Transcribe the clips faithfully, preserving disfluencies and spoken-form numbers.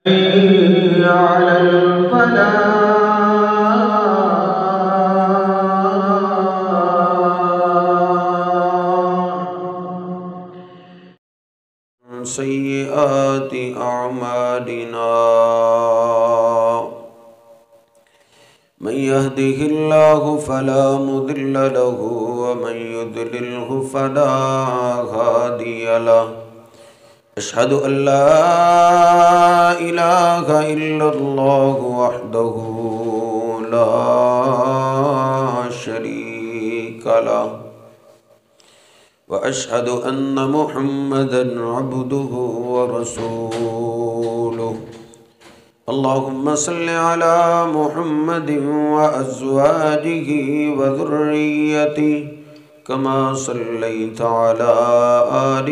حي على الفلاح. سيئات أعمالنا من يهده الله فلا مضل له ومن يضلله فلا هادي له. أشهد أن لا إله إلا الله وحده لا شريك له وأشهد أن محمدًا عبده ورسوله. اللهم صل على محمد وأزواجه وذريته كما صليت على آل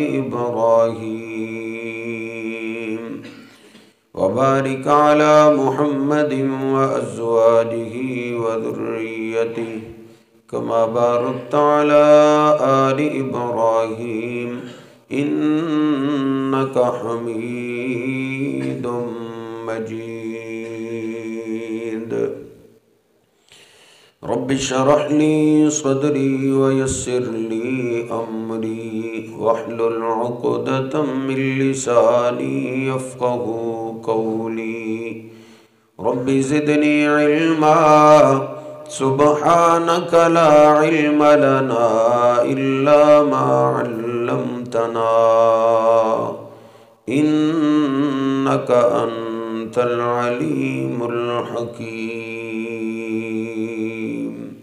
إبراهيم وبارك على محمد وأزواجه وذريته كما باركت على آل إبراهيم إنك حميد مجيد. رب اشرح لي صدري ويسر لي أمري واحلل عقدة من لساني يفقه قولي. رب زدني علما سبحانك لا علم لنا إلا ما علمتنا إنك أنت العليم الحكيم.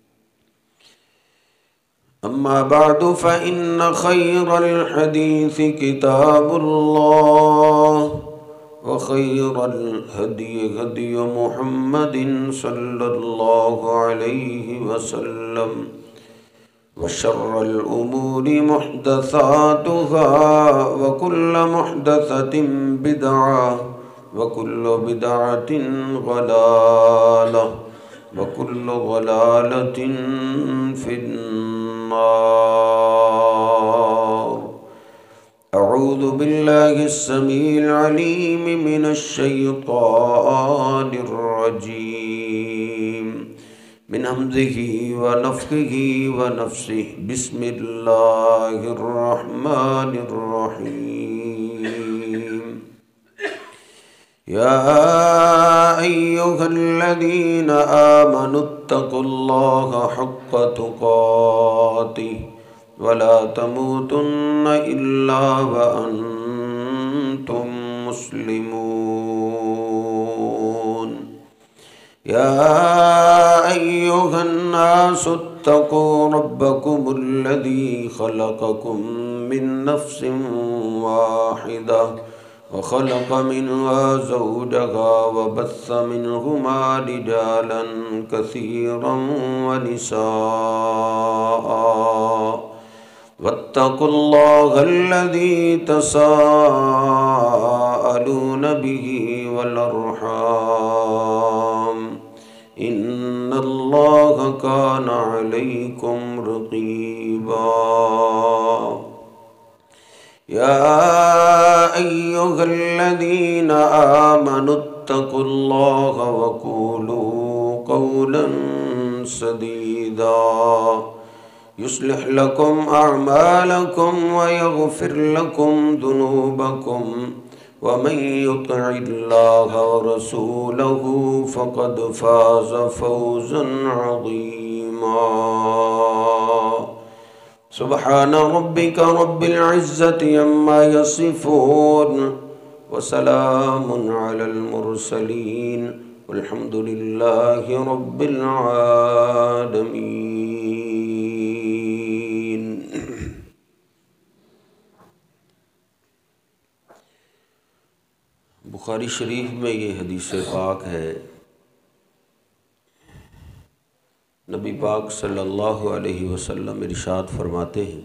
أما بعد فإن خير الحديث كتاب الله وخير الهدي هدي محمد صلى الله عليه وسلم وشر الأمور محدثاتها وكل محدثة بدعة وكل بدعة ضلالة وكل ضلالة في النار. أعوذ بالله السميع العليم من الشيطان الرجيم من همزه ونفخه ونفسه. بسم الله الرحمن الرحيم. يا أيها الذين آمنوا اتقوا الله حق تقاته ولا تموتن إلا وأنتم مسلمون. يا أيها الناس اتقوا ربكم الذي خلقكم من نفس واحدة وخلق منها زوجها وبث منهما رجالا كثيرا ونساء. واتقوا الله الذي تساءلون به والأرحام إن الله كان عليكم رقيبا. يا أيها الذين آمنوا اتقوا الله وقولوا قولا سديدا يصلح لكم أعمالكم ويغفر لكم ذنوبكم ومن يطع الله ورسوله فقد فاز فوزا عظيما. سبحان ربك رب العزة عما يصفون وسلام على المرسلين والحمد لله رب العالمين. بخاری شریف میں یہ حدیث پاک ہے. نبی پاک صلی اللہ علیہ وسلم ارشاد فرماتے ہیں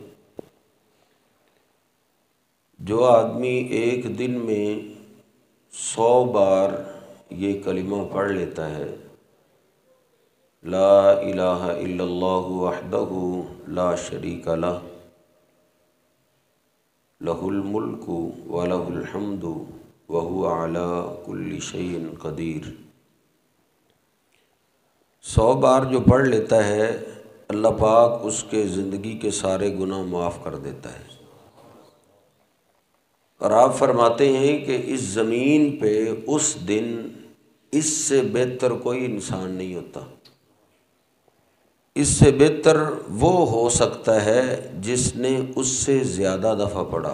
جو آدمی ایک دن میں سو بار یہ کلمہ پڑھ لیتا ہے لا الہ الا اللہ وحدہ لا شریک لہ لہ الملک ولہ الحمد وہو علی کل شیء قدیر۔ سو بار جو پڑھ لیتا ہے اللہ پاک اس کے زندگی کے سارے گناہ معاف کر دیتا ہے، اور آپ فرماتے ہیں کہ اس زمین پہ اس دن اس سے بہتر کوئی انسان نہیں ہوتا، اس سے بہتر وہ ہو سکتا ہے جس نے اس سے زیادہ دفعہ پڑھا۔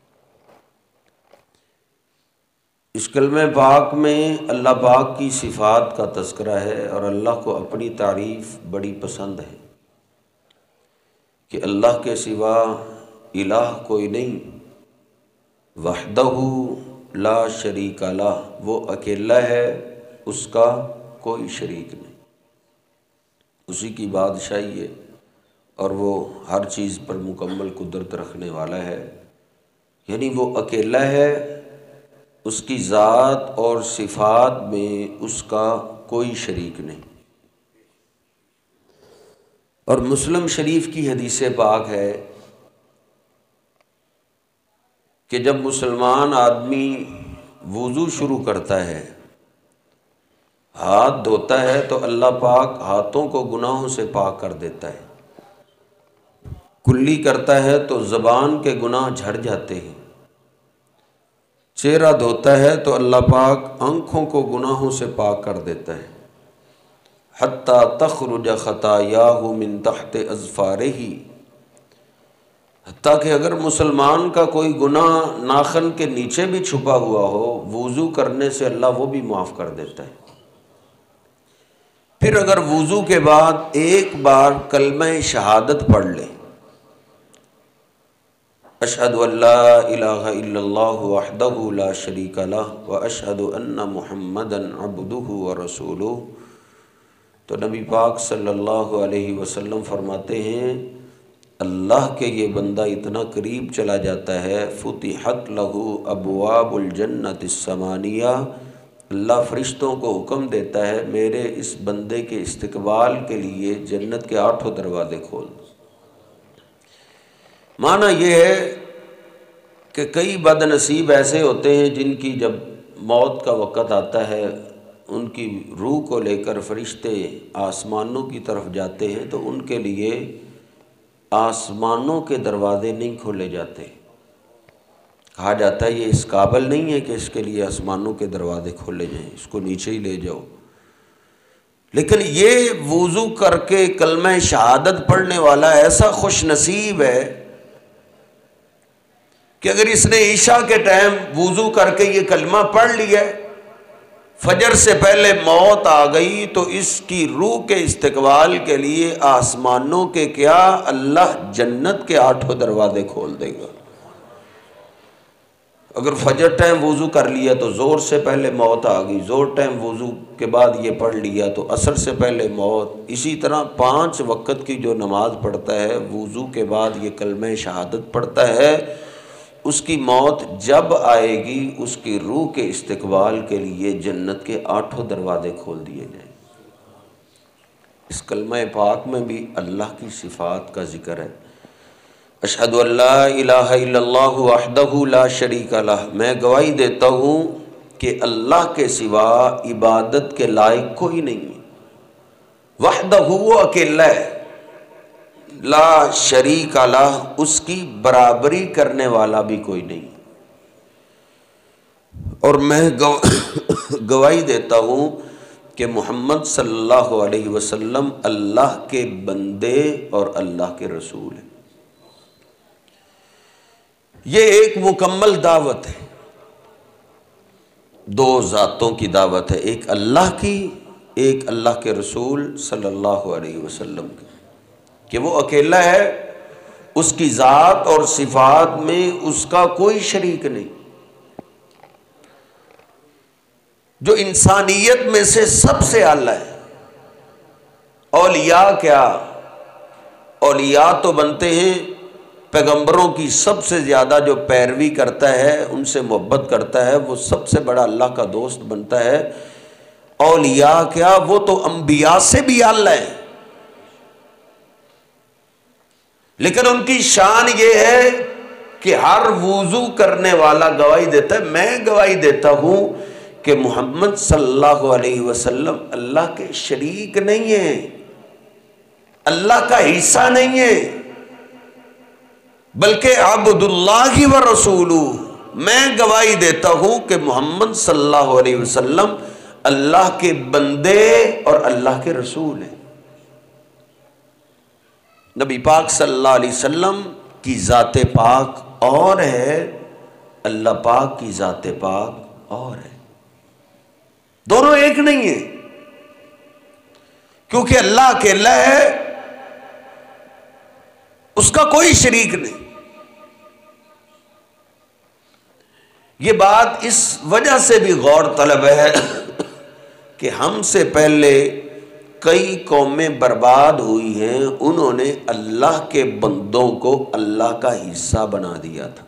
اس کلمہ پاک میں اللہ پاک کی صفات کا تذکرہ ہے، اور اللہ کو اپنی تعریف بڑی پسند ہے کہ اللہ کے سوا الہ کوئی نہیں، وحدہ لا شریک لہ، وہ اکیلا ہے، اس کا کوئی شریک نہیں، اسی کی بادشاہی ہے، اور وہ ہر چیز پر مکمل قدرت رکھنے والا ہے، یعنی وہ اکیلا ہے، اس کی ذات اور صفات میں اس کا کوئی شریک نہیں۔ اور مسلم شریف کی حدیث پاک ہے کہ جب مسلمان آدمی وضو شروع کرتا ہے، ہاتھ دھوتا ہے، تو اللہ پاک ہاتھوں کو گناہوں سے پاک کر دیتا ہے، کلی کرتا ہے تو زبان کے گناہ جھڑ جاتے ہیں، چہرہ دھوتا ہے تو اللہ پاک آنکھوں کو گناہوں سے پاک کر دیتا ہے، حتیٰ تخرج خطایاہ من تحت اظفارہ، حتیٰ کہ اگر مسلمان کا کوئی گناہ ناخن کے نیچے بھی چھپا ہوا ہو، وضو کرنے سے اللہ وہ بھی معاف کر دیتا ہے۔ پھر اگر وضو کے بعد ایک بار کلمہ شہادت پڑھ لے، اشہد ان لا الہ الا اللہ وحدہ لا شریک لہ واشہد ان محمدا عبدہ ورسولہ، تو نبی پاک صلی اللہ علیہ وسلم فرماتے ہیں اللہ کے یہ بندہ اتنا قریب چلا جاتا ہے، فتحت لہ ابواب الجنۃ الثمانیہ، اللہ فرشتوں کو حکم دیتا ہے میرے اس بندے کے استقبال کے لیے جنت کے آٹھوں دروازے کھول دو۔ معنی یہ ہے کہ کئی بد نصیب ایسے ہوتے ہیں جن کی جب موت کا وقت آتا ہے، ان کی روح کو لے کر فرشتے آسمانوں کی طرف جاتے ہیں، تو ان کے لیے آسمانوں کے دروازے نہیں کھولے جاتے، کہا جاتا ہے یہ اس قابل نہیں ہے کہ اس کے لیے آسمانوں کے دروازے کھولے جائیں، اس کو نیچے ہی لے جاؤ۔ لیکن یہ وضو کر کے کلمہ شہادت پڑھنے والا ایسا خوش نصیب ہے کہ اگر اس نے عشاء کے ٹائم وضو کر کے یہ کلمہ پڑھ لیا، فجر سے پہلے موت آ گئی، تو اس کی روح کے استقبال کے لیے آسمانوں کے کیا اللہ جنت کے آٹھوں دروازے کھول دے گا۔ اگر فجر ٹائم وضو کر لیا تو زور سے پہلے موت آ گئی، زور ٹائم وضو کے بعد یہ پڑھ لیا تو عصر سے پہلے موت، اسی طرح پانچ وقت کی جو نماز پڑھتا ہے وضو کے بعد یہ کلمہ شہادت پڑھتا ہے، اس کی موت جب آئے گی اس کی روح کے استقبال کے لیے جنت کے آٹھوں دروازے کھول دیے جائیں۔ اس کلمہ پاک میں بھی اللہ کی صفات کا ذکر ہے، اشہد ان لا الہ الا اللہ وحدہ لا شریک لہ، میں گواہی دیتا ہوں کہ اللہ کے سوا عبادت کے لائق کوئی نہیں ہے، وحدہ وہ اکیلا ہے، لا شریک لہ اس کی برابری کرنے والا بھی کوئی نہیں، اور میں گواہی دیتا ہوں کہ محمد صلی اللہ علیہ وسلم اللہ کے بندے اور اللہ کے رسول ہیں۔ یہ ایک مکمل دعوت ہے، دو ذاتوں کی دعوت ہے، ایک اللہ کی، ایک اللہ کے رسول صلی اللہ علیہ وسلم کی، کہ وہ اکیلا ہے، اس کی ذات اور صفات میں اس کا کوئی شریک نہیں، جو انسانیت میں سے سب سے اعلیٰ ہے۔ اولیاء کیا، اولیاء تو بنتے ہیں پیغمبروں کی سب سے زیادہ جو پیروی کرتا ہے، ان سے محبت کرتا ہے، وہ سب سے بڑا اللہ کا دوست بنتا ہے۔ اولیاء کیا، وہ تو انبیاء سے بھی اعلیٰ ہیں، لیکن ان کی شان یہ ہے کہ ہر وضو کرنے والا گواہی دیتا ہے، میں گواہی دیتا ہوں کہ محمد صلی اللہ علیہ وسلم اللہ کے شریک نہیں ہیں، اللہ کا حصہ نہیں ہے، بلکہ عبد اللہ و رسولہ، میں گواہی دیتا ہوں کہ محمد صلی اللہ علیہ وسلم اللہ کے بندے اور اللہ کے رسول ہیں۔ نبی پاک صلی اللہ علیہ وسلم کی ذات پاک اور ہے، اللہ پاک کی ذات پاک اور ہے، دونوں ایک نہیں ہیں، کیونکہ اللہ اکیلا ہے، اس کا کوئی شریک نہیں۔ یہ بات اس وجہ سے بھی غور طلب ہے کہ ہم سے پہلے کئی قومیں برباد ہوئی ہیں، انہوں نے اللہ کے بندوں کو اللہ کا حصہ بنا دیا تھا۔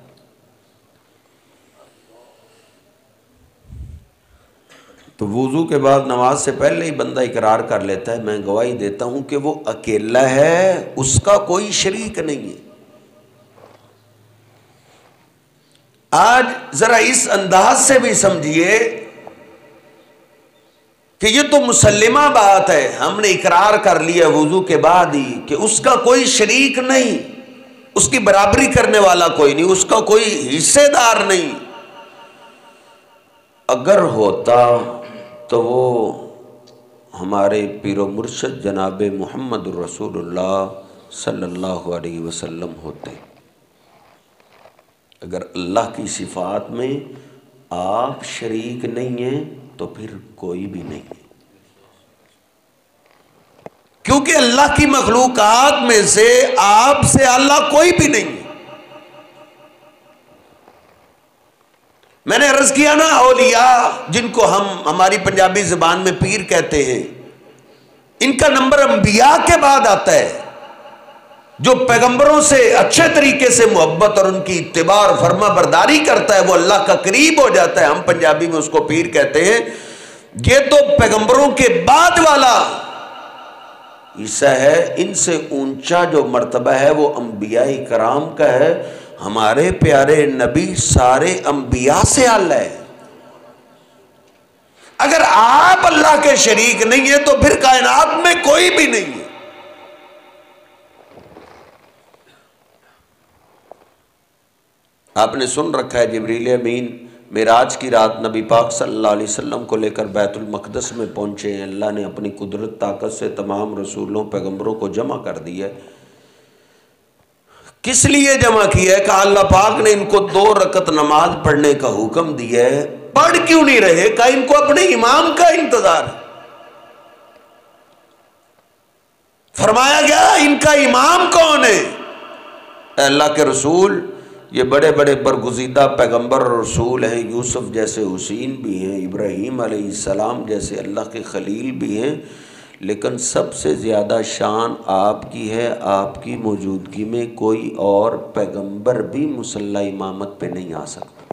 تو وضو کے بعد نماز سے پہلے ہی بندہ اقرار کر لیتا ہے، میں گواہی دیتا ہوں کہ وہ اکیلا ہے، اس کا کوئی شریک نہیں ہے۔ آج ذرا اس انداز سے بھی سمجھیے کہ یہ تو مسلمہ بات ہے، ہم نے اقرار کر لیا وضو کے بعد ہی کہ اس کا کوئی شریک نہیں، اس کی برابری کرنے والا کوئی نہیں، اس کا کوئی حصے دار نہیں۔ اگر ہوتا تو وہ ہمارے پیر و مرشد جناب محمد رسول اللہ صلی اللہ علیہ وسلم ہوتے۔ اگر اللہ کی صفات میں آپ شریک نہیں ہیں تو پھر کوئی بھی نہیں ہے، کیونکہ اللہ کی مخلوقات میں سے آپ سے اللہ کوئی بھی نہیں ہے۔ میں نے عرض کیا نا، اولیاء جن کو ہم ہماری پنجابی زبان میں پیر کہتے ہیں، ان کا نمبر انبیاء کے بعد آتا ہے۔ جو پیغمبروں سے اچھے طریقے سے محبت اور ان کی اتباع اور فرما برداری کرتا ہے وہ اللہ کا قریب ہو جاتا ہے، ہم پنجابی میں اس کو پیر کہتے ہیں۔ یہ تو پیغمبروں کے بعد والا حصہ ہے، ان سے اونچا جو مرتبہ ہے وہ انبیاء کرام کا ہے۔ ہمارے پیارے نبی سارے انبیاء سے اعلیٰ ہے۔ اگر آپ اللہ کے شریک نہیں ہیں تو پھر کائنات میں کوئی بھی نہیں ہے۔ آپ نے سن رکھا ہے جبریل امین معراج کی رات نبی پاک صلی اللہ علیہ وسلم کو لے کر بیت المقدس میں پہنچے ہیں، اللہ نے اپنی قدرت طاقت سے تمام رسولوں پیغمبروں کو جمع کر دیا ہے۔ کس لیے جمع کیا ہے؟ کہ اللہ پاک نے ان کو دو رکعت نماز پڑھنے کا حکم دیا ہے، پڑھ کیوں نہیں رہے؟ کہ ان کو اپنے امام کا انتظار ہے۔ فرمایا گیا ان کا امام کون ہے؟ اے اللہ کے رسول، یہ بڑے بڑے برگزیدہ پیغمبر اور رسول ہیں، یوسف جیسے حسین بھی ہیں، ابراہیم علیہ السلام جیسے اللہ کے خلیل بھی ہیں، لیکن سب سے زیادہ شان آپ کی ہے۔ آپ کی موجودگی میں کوئی اور پیغمبر بھی مصلی امامت پہ نہیں آ سکتا۔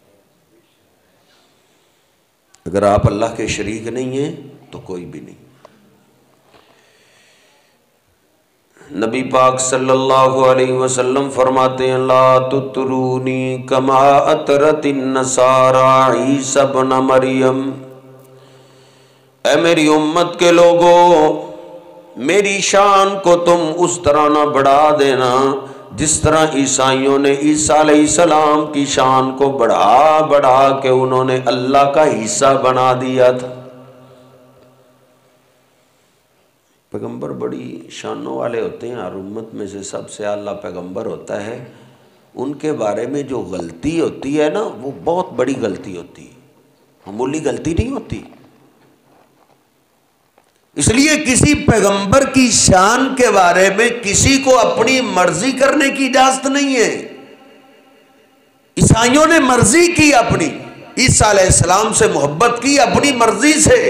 اگر آپ اللہ کے شریک نہیں ہیں تو کوئی بھی نہیں۔ نبی پاک صلی اللہ علیہ وسلم فرماتے ہیں لا تطرونی کما اطرت النصارى عیسی ابن مریم، اے میری امت کے لوگوں، میری شان کو تم اس طرح نہ بڑھا دینا جس طرح عیسائیوں نے عیسیٰ علیہ السلام کی شان کو بڑھا بڑھا کے انہوں نے اللہ کا حصہ بنا دیا تھا۔ پیغمبر بڑی شانوں والے ہوتے ہیں، ہر امت میں سے سب سے اعلیٰ پیغمبر ہوتا ہے، ان کے بارے میں جو غلطی ہوتی ہے نا وہ بہت بڑی غلطی ہوتی ہے، معمولی غلطی نہیں ہوتی۔ اس لیے کسی پیغمبر کی شان کے بارے میں کسی کو اپنی مرضی کرنے کی اجازت نہیں ہے۔ عیسائیوں نے مرضی کی اپنی، عیسیٰ علیہ السلام سے محبت کی اپنی مرضی سے۔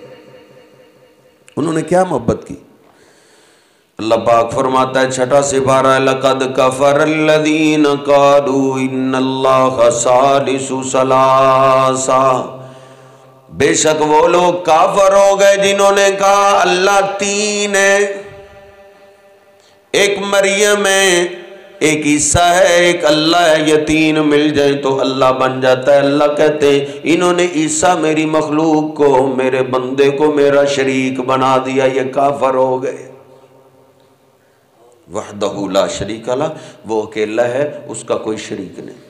انہوں نے کیا محبت کی؟ اللہ پاک فرماتا ہے چھٹا سپارہ لقد کفر الذین قالوا ان اللہ ثالث ثلاثہ، بے شک وہ لوگ کافر ہو گئے جنہوں نے کہا اللہ تین ہے، ایک مریم ہے، ایک عیسیٰ ہے ایک اللہ ہے، یہ تین مل جائیں تو اللہ بن جاتا ہے۔ اللہ کہتے ہیں انہوں نے عیسیٰ میری مخلوق کو، میرے بندے کو میرا شریک بنا دیا، یہ کافر ہو گئے۔ وحدہ لا شریک لہ، وہ اکیلا ہے، اس کا کوئی شریک نہیں۔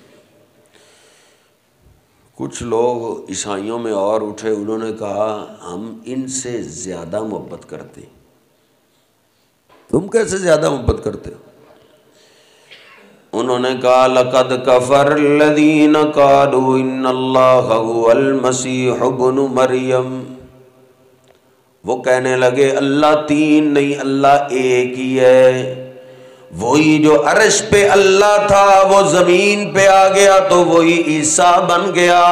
کچھ لوگ عیسائیوں میں اور اٹھے، انہوں نے کہا ہم ان سے زیادہ محبت کرتے ہیں۔ تم کیسے زیادہ محبت کرتے ہو؟ انہوں نے کہا لَقَدْ كَفَرَ الَّذِينَ قَالُوا إِنَّ اللَّهَ هُوَ الْمَسِيحُ ابْنُ مَرْيَمَ، وہ کہنے لگے اللہ تین نہیں، اللہ ایک ہی ہے۔ وہی جو عرش پہ اللہ تھا وہ زمین پہ آ گیا تو وہی عیسیٰ بن گیا۔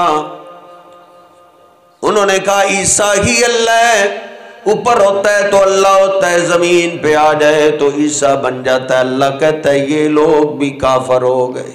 انہوں نے کہا عیسیٰ ہی اللہ ہے، اوپر ہوتا ہے تو اللہ ہوتا ہے، زمین پہ آ جائے تو عیسیٰ بن جاتا ہے۔ اللہ کہتا ہے یہ لوگ بھی کافر ہو گئے۔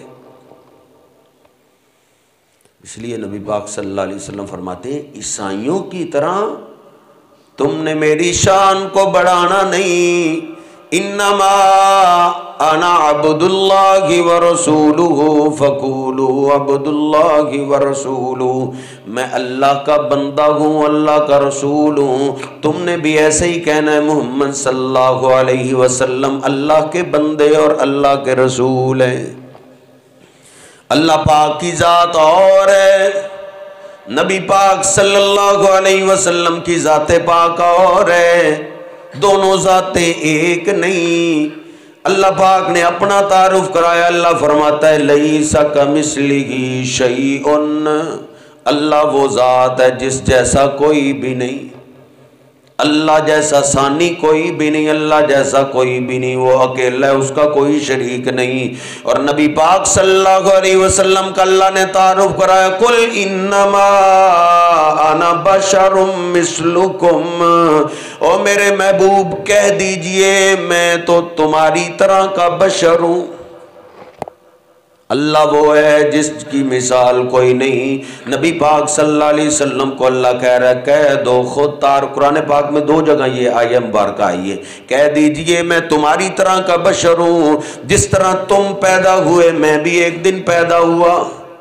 اس لیے نبی پاک صلی اللہ علیہ وسلم فرماتے ہیں عیسائیوں کی طرح تم نے میری شان کو بڑھانا نہیں، انما انا عبد اللہ ورسولہ فقولوا عبد اللہ ورسولہ، میں اللہ کا بندہ ہوں، اللہ کا رسول ہوں۔ تم نے بھی ایسے ہی کہنا ہے محمد صلی اللہ علیہ وسلم اللہ کے بندے اور اللہ کے رسول ہیں۔ اللہ پاک کی ذات اور ہے، نبی پاک صلی اللہ علیہ وسلم کی ذات پاک اور ہے، دونوں ذاتیں ایک نہیں۔ اللہ پاک نے اپنا تعارف کرایا، اللہ فرماتا ہے لیس کمثلہ شیء، اللہ وہ ذات ہے جس جیسا کوئی بھی نہیں، اللہ جیسا ثانی کوئی بھی نہیں، اللہ جیسا کوئی بھی نہیں، وہ اکیلا ہے، اس کا کوئی شریک نہیں۔ اور نبی پاک صلی اللہ علیہ وسلم کا اللہ نے تعارف کرایا قل انما انا بشر مثلکم، او میرے محبوب کہہ دیجئے میں تو تمہاری طرح کا بشر ہوں۔ اللہ وہ ہے جس کی مثال کوئی نہیں۔ نبی پاک صلی اللہ علیہ وسلم کو اللہ کہہ رہا ہے کہہ دو، خود تار قرآن پاک میں دو جگہ یہ آیہ مبارکہ آئی ہے، کہہ دیجئے میں تمہاری طرح کا بشر ہوں، جس طرح تم پیدا ہوئے میں بھی ایک دن پیدا ہوا،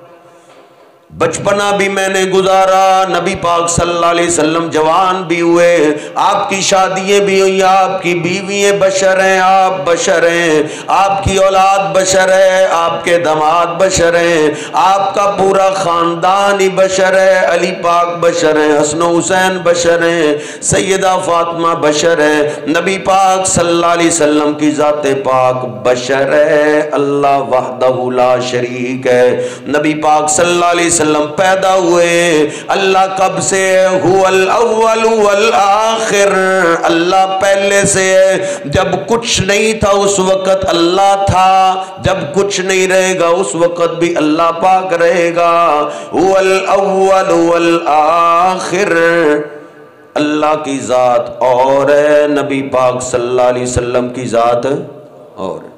بچپنا بھی میں نے گزارا، نبی پاک صلی اللہ علیہ وسلم جوان بھی ہوئے، آپ کی شادیاں بھی ہوئی، آپ کی بیوییں بشر ہیں، آپ بشر ہیں، آپ کی اولاد بشر ہے، آپ کے داماد بشر ہیں، آپ کا پورا خاندان ہی بشر ہے، علی پاک بشر ہیں، حسن و حسین بشر ہیں، سیدہ فاطمہ بشر ہیں، نبی پاک صلی اللہ علیہ وسلم کی ذات پاک بشر ہے، اللہ وحدہ لا شریک ہے۔ نبی پاک صلی اللہ علیہ وسلم پیدا ہوئے، اللہ کب سے هو الاول والآخر، اللہ پہلے سے ہے، جب کچھ نہیں تھا اس وقت اللہ تھا، جب کچھ نہیں رہے گا اس وقت بھی اللہ پاک رہے گا، هو الاول والآخر، اللہ کی ذات اور ہے، نبی پاک صلی اللہ علیہ وسلم کی ذات اور ہے۔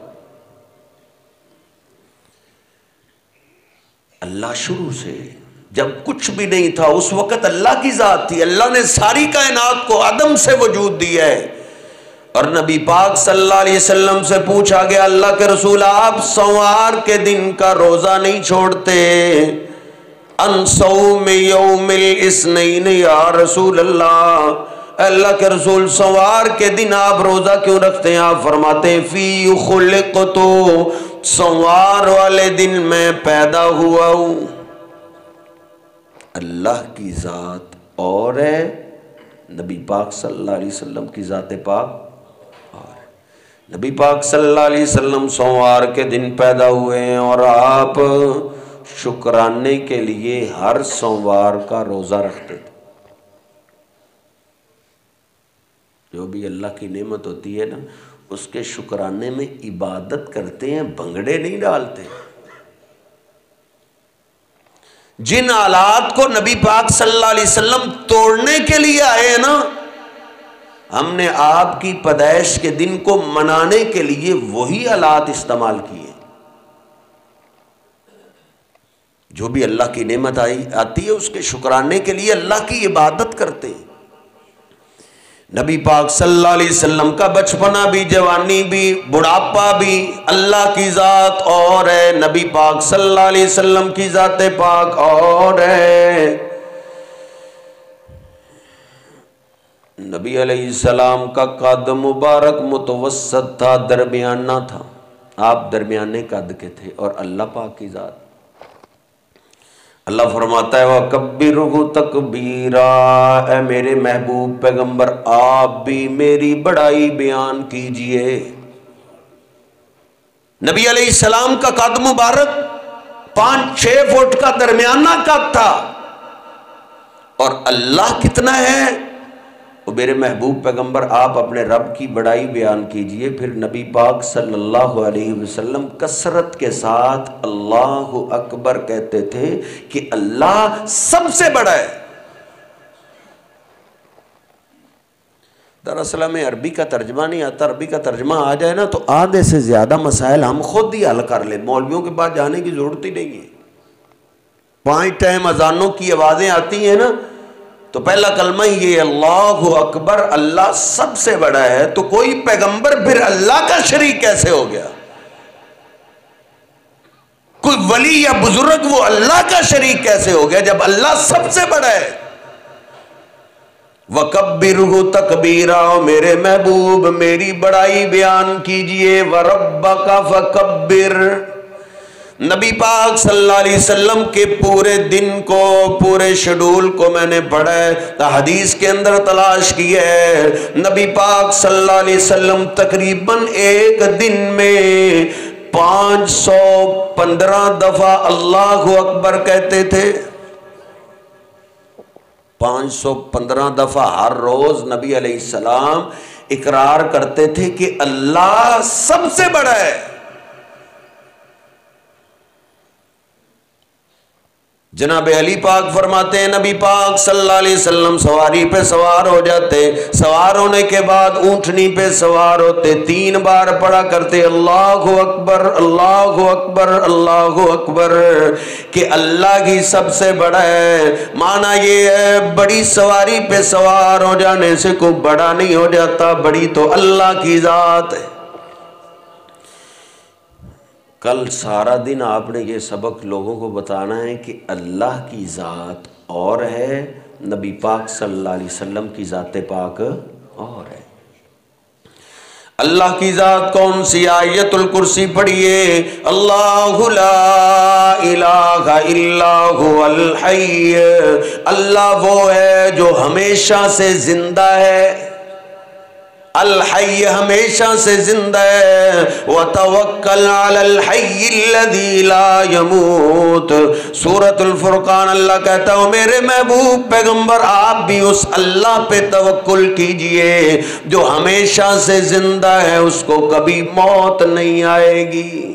اللہ شروع سے جب کچھ بھی نہیں تھا اس وقت اللہ کی ذات تھی، اللہ نے ساری کائنات کو عدم سے وجود دیا ہے۔ اور نبی پاک صلی اللہ علیہ وسلم سے پوچھا گیا اللہ کے رسول آپ سوار کے دن کا روزہ نہیں چھوڑتے، ان صوم یوم الاثنین یا رسول اللہ، اللہ کے رسول سوار کے دن آپ روزہ کیوں رکھتے ہیں؟ آپ فرماتے ہیں فی خلقت، سوار والے دن میں پیدا ہوا ہوں۔ اللہ کی ذات اور ہے، نبی پاک صلی اللہ علیہ وسلم کی ذات پاک اور ہے۔ نبی پاک صلی اللہ علیہ وسلم سوار کے دن پیدا ہوئے ہیں اور آپ شکرانے کے لیے ہر سوموار کا روزہ رکھتے تھے۔ جو بھی اللہ کی نعمت ہوتی ہے نا اس کے شکرانے میں عبادت کرتے ہیں، بھنگڑے نہیں ڈالتے۔ جن آلات کو نبی پاک صلی اللہ علیہ وسلم توڑنے کے لیے آئے ہیں نا، ہم نے آپ کی پیدائش کے دن کو منانے کے لیے وہی آلات استعمال کیے۔ جو بھی اللہ کی نعمت آئی آتی ہے اس کے شکرانے کے لیے اللہ کی عبادت کرتے ہیں۔ نبی پاک صلی اللہ علیہ وسلم کا بچپنا بھی، جوانی بھی، بڑھاپا بھی اللہ کی ذات اور ہے، نبی پاک صلی اللہ علیہ وسلم کی ذات پاک اور ہے۔ نبی علیہ السلام کا قد مبارک متوسط تھا، درمیانہ تھا، آپ درمیانے قد کے تھے، اور اللہ پاک کی ذات، اللہ فرماتا ہے وَكَبِّرْهُ تَكْبِيرًا، اے میرے محبوب پیغمبر آپ بھی میری بڑائی بیان کیجئے۔ نبی علیہ السلام کا قد مبارک پانچ چھ فٹ کا درمیانہ قد تھا، اور اللہ کتنا ہے؟ وہ میرے محبوب پیغمبر آپ اپنے رب کی بڑائی بیان کیجئے۔ پھر نبی پاک صلی اللہ علیہ وسلم کثرت کے ساتھ اللہ اکبر کہتے تھے کہ اللہ سب سے بڑا ہے۔ دراصل ہمیں عربی کا ترجمہ نہیں آتا، عربی کا ترجمہ آ جائے نا تو آدھے سے زیادہ مسائل ہم خود ہی حل کر لیں، مولویوں کے پاس جانے کی ضرورت ہی نہیں ہے۔ پانچ ٹائم اذانوں کی آوازیں آتی ہیں نا تو پہلا کلمہ یہ اللہ اکبر، اللہ سب سے بڑا ہے، تو کوئی پیغمبر پھر اللہ کا شریک کیسے ہو گیا؟ کوئی ولی یا بزرگ وہ اللہ کا شریک کیسے ہو گیا جب اللہ سب سے بڑا ہے؟ وَكَبِّرْهُ تَكْبِيرًا، میرے محبوب میری بڑائی بیان کیجئے۔ وَرَبَّكَ فَكَبِّرْ، نبی پاک صلی اللہ علیہ وسلم کے پورے دن کو، پورے شیڈول کو میں نے پڑھا ہے، حدیث کے اندر تلاش کی ہے، نبی پاک صلی اللہ علیہ وسلم تقریباً ایک دن میں پانچ سو پندرہ دفعہ اللہ اکبر کہتے تھے۔ پانچ سو پندرہ دفعہ ہر روز نبی علیہ السلام اقرار کرتے تھے کہ اللہ سب سے بڑا ہے۔ جناب علی پاک فرماتے ہیں نبی پاک صلی اللہ علیہ وسلم سواری پہ سوار ہو جاتے، سوار ہونے کے بعد اونٹنی پہ سوار ہوتے، تین بار پڑھا کرتے اللہ اکبر اللہ اکبر اللہ اکبر، کہ اللہ کی سب سے بڑا ہے۔ معنی یہ ہے بڑی سواری پہ سوار ہو جانے سے کوئی بڑا نہیں ہو جاتا، بڑی تو اللہ کی ذات ہے۔ کل سارا دن آپ نے یہ سبق لوگوں کو بتانا ہے کہ اللہ کی ذات اور ہے، نبی پاک صلی اللہ علیہ وسلم کی ذات پاک اور ہے۔ اللہ کی ذات کون سی؟ آیت الکرسی پڑھیے، اللہ لا الہ الا هو الحی، اللہ وہ ہے جو ہمیشہ سے زندہ ہے، الحی ہمیشہ سے زندہ ہے، وَتَوَكَّلْ عَلَى الْحَيِّ الَّذِي لَا يَمُوتُ، سورۃ الفرقان اللہ کہتا ہوں میرے محبوب پیغمبر آپ بھی اس اللہ پہ توکل کیجئے جو ہمیشہ سے زندہ ہے، اس کو کبھی موت نہیں آئے گی۔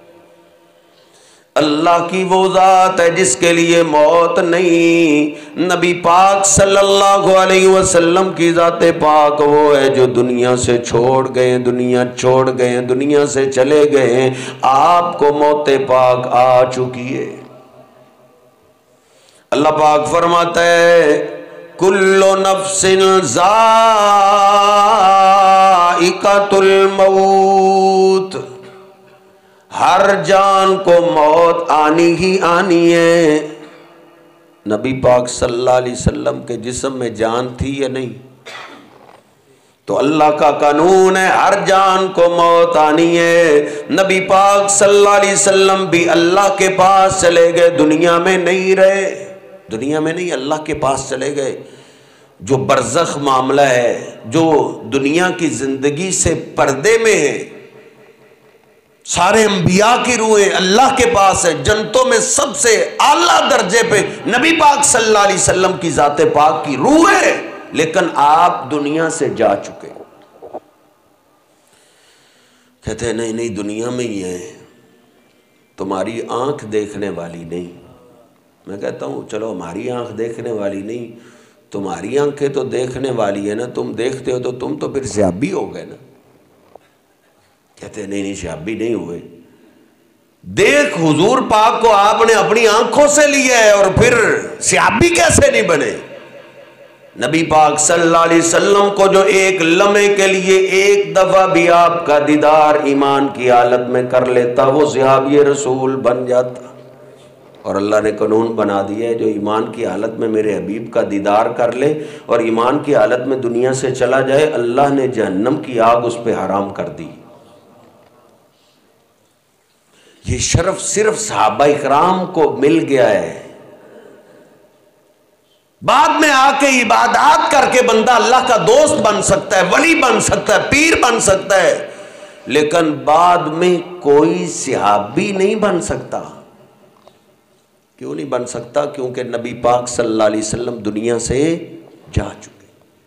اللہ کی وہ ذات ہے جس کے لیے موت نہیں۔ نبی پاک صلی اللہ علیہ وسلم کی ذات پاک وہ ہے جو دنیا سے چھوڑ گئے، دنیا چھوڑ گئے، دنیا سے چلے گئے، آپ کو موت پاک آ چکی ہے۔ اللہ پاک فرماتا ہے کل نفس ذائقۃ الموت، ہر جان کو موت آنی ہی آنی ہے۔ نبی پاک صلی اللہ علیہ وسلم کے جسم میں جان تھی یا نہیں؟ تو اللہ کا قانون ہے ہر جان کو موت آنی ہے۔ نبی پاک صلی اللہ علیہ وسلم بھی اللہ کے پاس چلے گئے، دنیا میں نہیں رہے، دنیا میں نہیں اللہ کے پاس چلے گئے۔ جو برزخ معاملہ ہے، جو دنیا کی زندگی سے پردے میں ہے، سارے انبیاء کی روحیں اللہ کے پاس ہے، جنتوں میں سب سے اعلیٰ درجے پہ نبی پاک صلی اللہ علیہ وسلم کی ذات پاک کی روح ہے، لیکن آپ دنیا سے جا چکے۔ کہتے ہیں نہیں نہیں دنیا میں ہی ہے، تمہاری آنکھ دیکھنے والی نہیں۔ میں کہتا ہوں چلو ہماری آنکھ دیکھنے والی نہیں، تمہاری آنکھیں تو دیکھنے والی ہے نا، تم دیکھتے ہو تو تم تو پھر شیابی ہو گئے نا۔ کہتے ہیں نہیں نہیں شیابی نہیں ہوئے، دیکھ حضور پاک کو آپ نے اپنی آنکھوں سے لیا ہے اور پھر شیابی کیسے نہیں بنے؟ نبی پاک صلی اللہ علیہ وسلم کو جو ایک لمحے کے لیے ایک دفعہ بھی آپ کا دیدار ایمان کی حالت میں کر لیتا وہ صحابی رسول بن جاتا۔ اور اللہ نے قانون بنا دیا ہے جو ایمان کی حالت میں میرے حبیب کا دیدار کر لے اور ایمان کی حالت میں دنیا سے چلا جائے، اللہ نے جہنم کی آگ اس پہ حرام کر دی۔ یہ شرف صرف صحابہ اکرام کو مل گیا ہے۔ بعد میں آ کے عبادات کر کے بندہ اللہ کا دوست بن سکتا ہے، ولی بن سکتا ہے، پیر بن سکتا ہے، لیکن بعد میں کوئی صحابی نہیں بن سکتا۔ کیوں نہیں بن سکتا؟ کیونکہ نبی پاک صلی اللہ علیہ وسلم دنیا سے جا چکے۔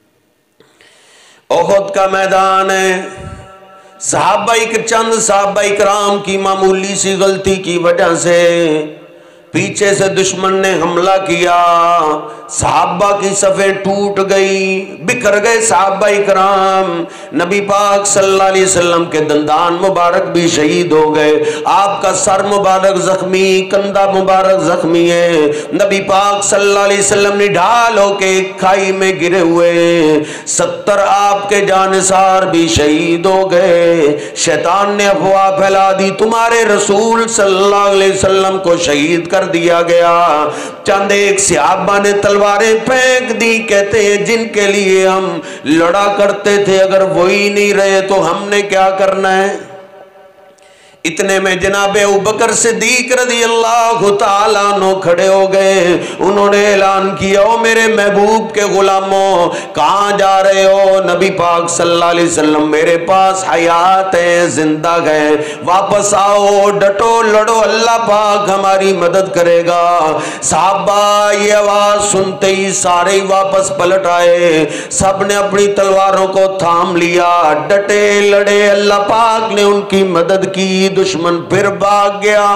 احد کا میدان ہے، صحابہ چند صحابہ اکرام کی معمولی سی غلطی کی وجہ سے پیچھے سے دشمن نے حملہ کیا، صحابہ کی صفیں ٹوٹ گئی، بکھر گئے صحابہ اکرام، نبی پاک صلی اللہ علیہ وسلم کے دندان مبارک بھی شہید ہو گئے، آپ کا سر مبارک زخمی، کندھا مبارک زخمی ہے، نبی پاک صلی اللہ علیہ وسلم نے ڈھال ہو کے کھائی میں گرے ہوئے، ستر آپ کے جانثار بھی شہید ہو گئے۔ شیطان نے افواہ پھیلا دی تمہارے رسول صلی اللہ علیہ وسلم کو شہید کر دیا گیا۔ چند ایک صحابہ نے تلواریں پھینک دی، کہتے ہیں جن کے لیے ہم لڑا کرتے تھے اگر وہی نہیں رہے تو ہم نے کیا کرنا ہے۔ اتنے میں جناب ابوبکر صدیق رضی اللہ تعالیٰ عنہ کھڑے ہو گئے، انہوں نے اعلان کیا او میرے محبوب کے غلاموں کہاں جا رہے ہو؟ نبی پاک صلی اللہ علیہ وسلم میرے پاس حیات ہیں، زندہ گئے، واپس آؤ، ڈٹو، لڑو، اللہ پاک ہماری مدد کرے گا۔ صحابہ یہ آواز سنتے ہی سارے ہی واپس پلٹ آئے، سب نے اپنی تلواروں کو تھام لیا، ڈٹے لڑے، اللہ پاک نے ان کی مدد کی، دشمن پھر بھاگ گیا۔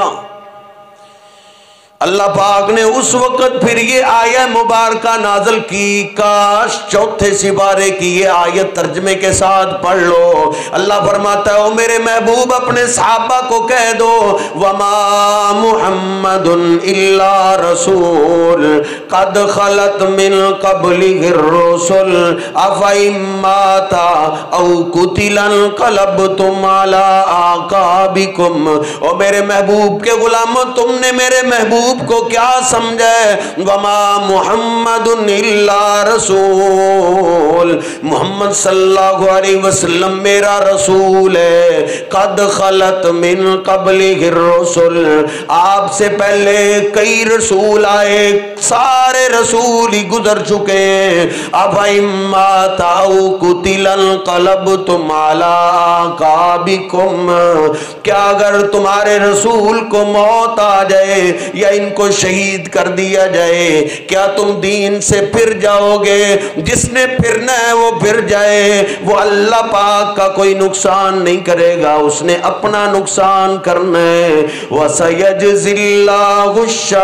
اللہ پاک نے اس وقت پھر یہ آیہ مبارکہ نازل کی، کاش چوتھے سپارے کی یہ آیت ترجمے کے ساتھ پڑھ لو۔ اللہ فرماتا ہے او میرے محبوب اپنے صحابہ کو کہہ دو وما محمد الا رسول قد خلت من قبلہ الرسل افئن مات او قتل انقلبتم علی اعقابکم۔ او میرے محبوب کے غلاموں تم نے میرے محبوب کو کیا سمجھا ہے؟ وما محمد الا رسول، محمد صلی اللہ علیہ وسلم میرا رسول ہے، قد خلت من قبلہ الرسل، آپ سے پہلے کئی رسول آئے، سارے رسول ہی گزر چکے ہیں۔ افئن مات او قتل انقلبتم علی اعقابکم، کیا اگر تمہارے رسول کو موت آ جائے یا ان کو شہید کر دیا جائے کیا تم دین سے پھر جاؤ گے؟ جس نے پھرنا ہے وہ پھر جائے، وہ اللہ پاک کا کوئی نقصان نہیں کرے گا، اس نے اپنا نقصان کرنا ہے۔ وَسَيَجْزِي اللَّهُ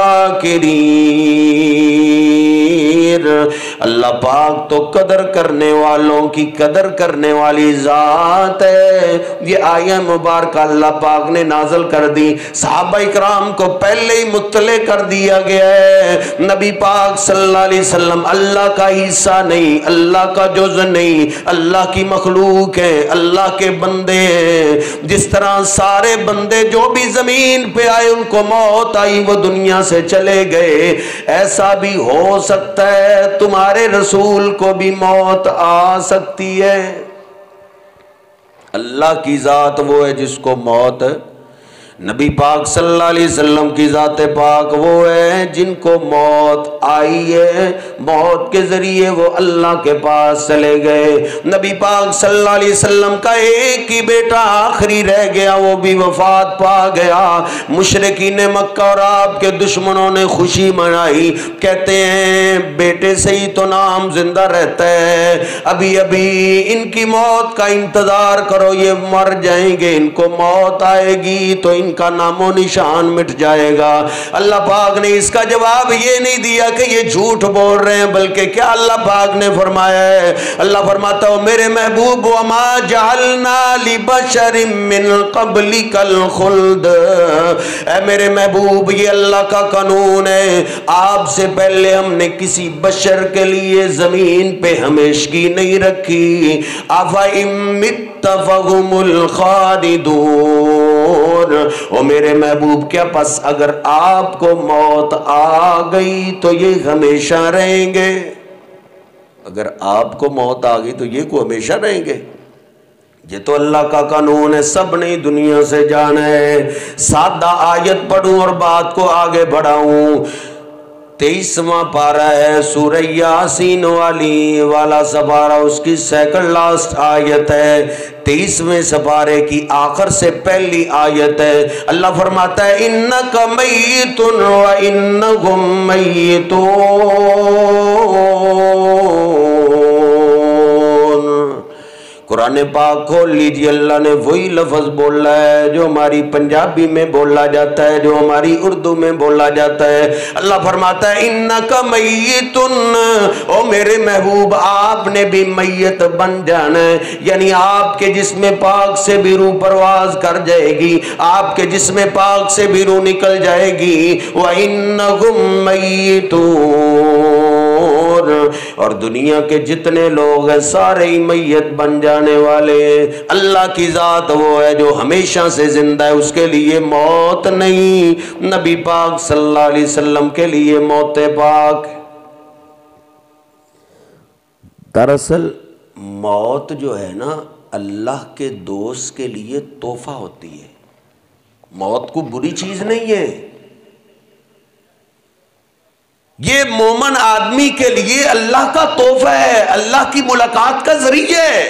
الشَّاكِرِينَ، اللہ پاک تو قدر کرنے والوں کی قدر کرنے والی ذات ہے۔ یہ آیہ مبارکہ اللہ پاک نے نازل کر دی، صحابہ اکرام کو پہلے ہی مطلع کر دیا گیا ہے، نبی پاک صلی اللہ علیہ وسلم اللہ کا حصہ نہیں، اللہ کا جز نہیں، اللہ کی مخلوق ہے، اللہ کے بندے ہیں۔ جس طرح سارے بندے جو بھی زمین پہ آئے ان کو موت آئی وہ دنیا سے چلے گئے، ایسا بھی ہو سکتا ہے تمہارے رسول کو بھی موت آ سکتی ہے۔ اللہ کی ذات وہ ہے جس کو موت، نبی پاک صلی اللہ علیہ وسلم کی ذات پاک وہ ہے جن کو موت آئی ہے، موت کے ذریعے وہ اللہ کے پاس چلے گئے۔ نبی پاک صلی اللہ علیہ وسلم کا ایک ہی بیٹا آخری رہ گیا، وہ بھی وفات پا گیا۔ مشرکین مکہ اور آپ کے دشمنوں نے خوشی منائی، کہتے ہیں بیٹے سے ہی تو نام زندہ رہتا ہے، ابھی ابھی ان کی موت کا انتظار کرو، یہ مر جائیں گے، ان کو موت آئے گی تو ان کا نامو نشان مٹ جائے گا۔ اللہ پاک نے اس کا جواب یہ نہیں دیا کہ یہ جھوٹ بول رہے ہیں، بلکہ کیا اللہ پاک نے فرمایا ہے؟ اللہ فرماتا ہو میرے محبوب وما جعلنا لبشر من قبلک الخلد، اے میرے محبوب یہ اللہ کا قانون ہے، آپ سے پہلے ہم نے کسی بشر کے لیے زمین پہ ہمیشگی نہیں رکھی۔ افإن مت فهم الخالدون، او میرے محبوب کیا پس اگر آپ کو موت آ گئی تو یہ ہمیشہ رہیں گے؟ اگر آپ کو موت آ گئی تو یہ کو ہمیشہ رہیں گے؟ یہ تو اللہ کا قانون ہے، سب نے دنیا سے جانا ہے۔ سادہ آیت پڑھوں اور بات کو آگے بڑھاؤں۔ تیئیسواں پارہ ہے سورہ یاسین والی والا سپارہ، اس کی سیکنڈ لاسٹ آیت ہے، تیئیسویں سپارے کی آخر سے پہلی آیت ہے۔ اللہ فرماتا ہے انک میت وانہم میتون۔ قرآن پاک کھول لیجیے، اللہ نے وہی لفظ بولا ہے جو ہماری پنجابی میں بولا جاتا ہے، جو ہماری اردو میں بولا جاتا ہے۔ اللہ فرماتا ہے انک میتن، او میرے محبوب آپ نے بھی میت بن جانا ہے، یعنی آپ کے جسم پاک سے بھی روح پرواز کر جائے گی، آپ کے جسم پاک سے بھی روح نکل جائے گی۔ وَإِنَّهُمْ مَيِّتُونَ، اور دنیا کے جتنے لوگ ہیں سارے ہی میت بن جانے والے ہیں۔ اللہ کی ذات وہ ہے جو ہمیشہ سے زندہ ہے، اس کے لیے موت نہیں۔ نبی پاک صلی اللہ علیہ وسلم کے لیے موت پاک۔ دراصل موت جو ہے نا اللہ کے دوست کے لیے تحفہ ہوتی ہے، موت کو بری چیز نہیں ہے، یہ مومن آدمی کے لیے اللہ کا تحفہ ہے، اللہ کی ملاقات کا ذریعہ ہے۔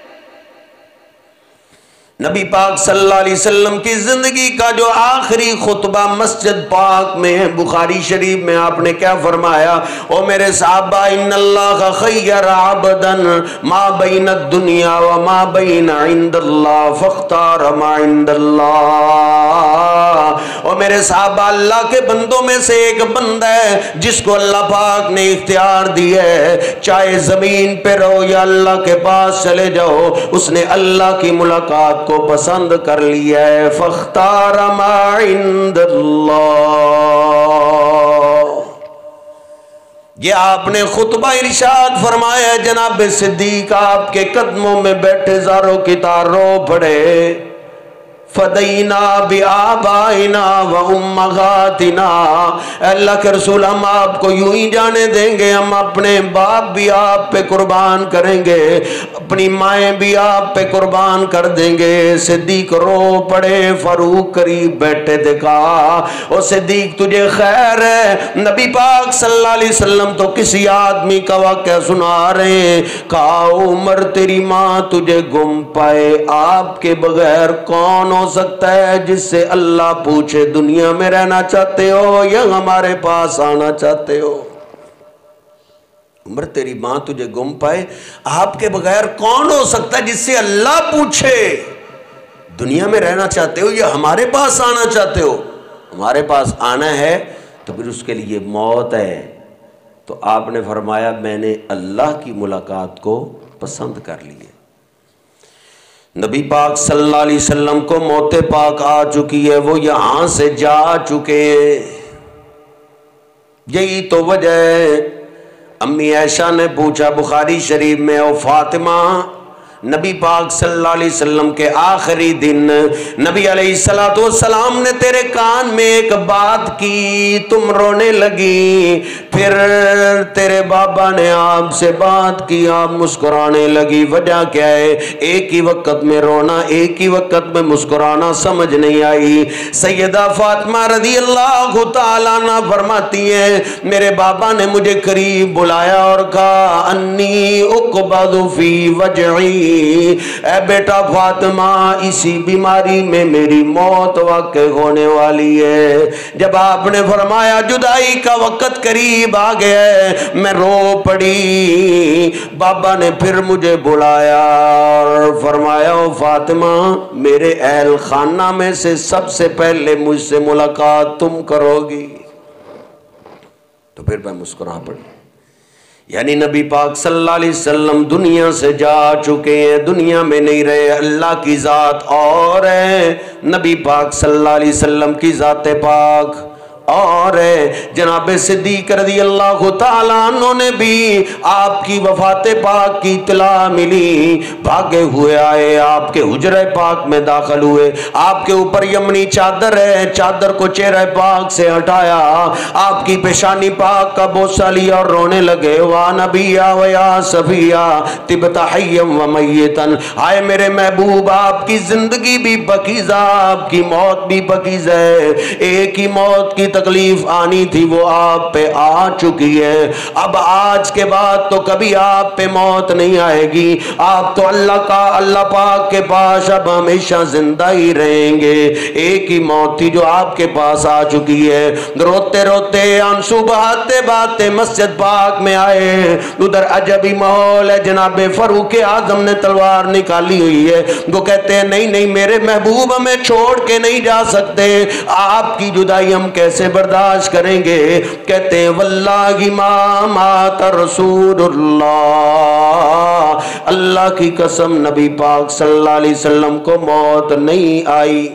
نبی پاک صلی اللہ علیہ وسلم کی زندگی کا جو آخری خطبہ مسجد پاک میں ہے، بخاری شریف میں آپ نے کیا فرمایا؟ او میرے صحابہ ان اللہ خیر عبدا ما بین الدنیا وما بین عند اللہ فاختار ما عند اللہ۔ او میرے صحابہ اللہ کے بندوں میں سے ایک بندہ ہے جس کو اللہ پاک نے اختیار دیا ہے، چاہے زمین پہ رہو یا اللہ کے پاس چلے جاؤ، اس نے اللہ کی ملاقات کو پسند کر لیا ہے۔ فاختار ما عند اللہ، یہ آپ نے خطبہ ارشاد فرمایا، جناب صدیق آپ کے قدموں میں بیٹھے زاروں کی تاروں پڑے، فدینا بآبائنا وامہاتنا، اللہ کے رسول ہم آپ کو یوں ہی جانے دیں گے، ہم اپنے باپ بھی آپ پہ قربان کریں گے، اپنی مائیں بھی آپ پہ قربان کر دیں گے۔ صدیق رو پڑے، فاروق قریب بیٹھے دیکھا، او صدیق تجھے خیر ہے؟ نبی پاک صلی اللہ علیہ وسلم تو کسی آدمی کا واقعہ سنا رہے ہیں، کہا عمر تیری ماں تجھے گم پائے، آپ کے بغیر کون ہو سکتا ہے جس سے اللہ پوچھے دنیا میں رہنا چاہتے ہو یا ہمارے پاس آنا چاہتے ہو؟ عمر تیری ماں تجھے گم پائے، آپ کے بغیر کون ہو سکتا ہے جس سے اللہ پوچھے دنیا میں رہنا چاہتے ہو یا ہمارے پاس آنا چاہتے ہو؟ ہمارے پاس آنا ہے تو پھر اس کے لیے موت ہے۔ تو آپ نے فرمایا میں نے اللہ کی ملاقات کو پسند کر لی ہے۔ نبی پاک صلی اللہ علیہ وسلم کو موت پاک آ چکی ہے، وہ یہاں سے جا چکے ہیں، یہی تو وجہ ہے۔ امی عائشہ نے پوچھا بخاری شریف میں، او فاطمہ نبی پاک صلی اللہ علیہ وسلم کے آخری دن نبی علیہ الصلوۃ والسلام نے تیرے کان میں ایک بات کی، تم رونے لگی، پھر تیرے بابا نے آپ سے بات کی، آپ مسکرانے لگی، وجہ کیا ہے؟ ایک ہی وقت میں رونا، ایک ہی وقت میں مسکرانا سمجھ نہیں آئی۔ سیدہ فاطمہ رضی اللہ تعالیٰ عنہ فرماتی ہیں میرے بابا نے مجھے قریب بلایا اور کہا انی اقبض فی وجعی، اے بیٹا فاطمہ اسی بیماری میں میری موت واقع ہونے والی ہے۔ جب آپ نے فرمایا جدائی کا وقت قریب करीब आ गया है, मैं रो पड़ी। बाबा ने फिर मुझे बुलाया और फरमाया, ओ फातिमा, मेरे अहल खाना में से सबसे पहले मुझसे मुलाकात तुम करोगी। तो फिर मैं मुस्कुरा पड़ी। यानी नबी पाक सल्लल्लाहु अलैहि वसल्लम दुनिया से जा चुके हैं, दुनिया में नहीं रहे। अल्लाह की ज़ात और है, नबी पाक सल्लल्लाहु अलैहि वसल्लम की ज़ात पाक और है। जनाब सिद्दीक रज़ी अल्लाह तआला अन्हु ने भी आपकी वफात पाक की इत्तला मिली, भागे हुए आए, आपके हुजरे पाक में दाखिल हुए। आपके ऊपर यमनी चादर है, चादर को चेहरे पाक से हटाया, आपकी पेशानी पाक का बोसा लिया और रोने लगे। वाह नबिया वया सफिया तिबता हय्यम व मय्यतन, आए मेरे महबूब, आपकी जिंदगी भी पकीज़ा, आपकी मौत भी पकीज़ है। एक ही मौत की तकलीफ आनी थी, वो आप पे आ चुकी है। अब आज के बाद तो कभी आप पे मौत नहीं आएगी। आप तो अल्लाह का अल्लाह पाक के पास अब हमेशा जिंदा ही रहेंगे। एक ही मौत थी जो आपके पास आ चुकी है। रोते रोते आंसू बहाते बहाते मस्जिद पाक में आए। उधर अजबी माहौल है। जनाब फरूक आजम ने तलवार निकाली हुई है। वो कहते हैं, नहीं नहीं मेरे महबूब हमें छोड़ के नहीं जा सकते, आपकी जुदाई हम कैसे बर्दाश्त करेंगे। कहते हैं, वल्लाहि मा मात रसूलुल्लाह, अल्लाह की कसम नबी पाक सल्लल्लाहु अलैहि वसल्लम को मौत नहीं आई।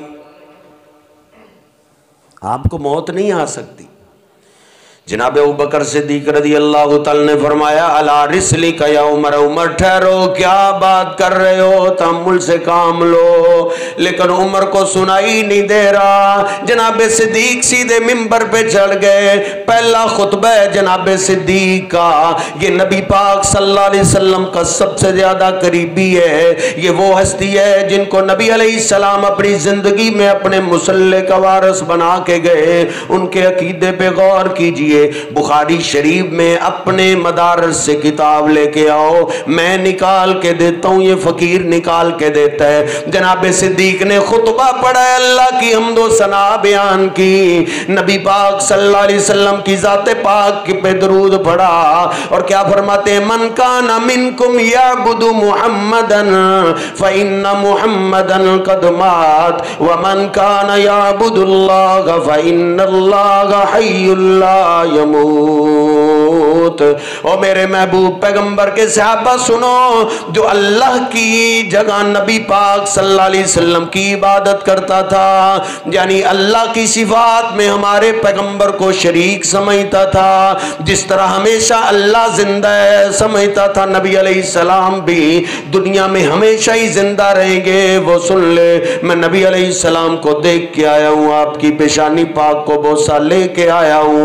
आपको मौत नहीं आ सकती। जनाब अबू बकर सिद्दीक रज़ी अल्लाह तआला ने फरमाया, अला रिस्लिका या उमर, उमर ठहरो, क्या बात कर रहे हो, तहम्मुल से काम लो। लेकिन उमर को सुनाई नहीं दे रहा। जनाब सिद्दीक सीधे मिंबर पे चढ़ गए। पहला खुतबा है जनाब सिद्दीक का। ये नबी पाक सल्लल्लाहु अलैहि वसल्लम का सबसे ज्यादा करीबी है। ये वो हस्ती है जिनको नबी अलैहिस्सलाम अपनी जिंदगी में अपने मुसल्ले का वारिस बना के गए। उनके अकीदे पे गौर कीजिए। बुखारी शरीफ में अपने मदारस से किताब लेके आओ, मैं निकाल के देता हूं, ये फकीर निकाल के देता है। जनाब सिद्दीक ने खुतबा पढ़ा है, अल्लाह की हम्दो सना बयान की, नबी पाक सल्लल्लाहु अलैहि वसल्लम की जाते पाक पे दरूद पढ़ा और क्या फरमाते हैं, मन काना मिनकुम याबुदु मुहम्मदन फइन्ना मुहम्मदन कद मात व मन काना याबुदुल्लाह फइन्नल्लाह हय्युल ला यमूत। ओ मेरे महबूब पैगंबर के सहाबा सुनो, जो अल्लाह की जगह नबी पाक सल्लल्लाहु अलैहि वसल्लम की इबादत करता था, यानी अल्लाह की सिफात में हमारे पैगंबर को शरीक समझता था, जिस तरह हमेशा अल्लाह जिंदा है समझता था, नबी अलैहिस्सलाम भी दुनिया में हमेशा ही जिंदा रहेंगे। वो सुन ले, मैं नबी अलैहिस्सलाम को देख के आया हूँ, आपकी पेशानी पाक को बोसा लेके आया हूँ।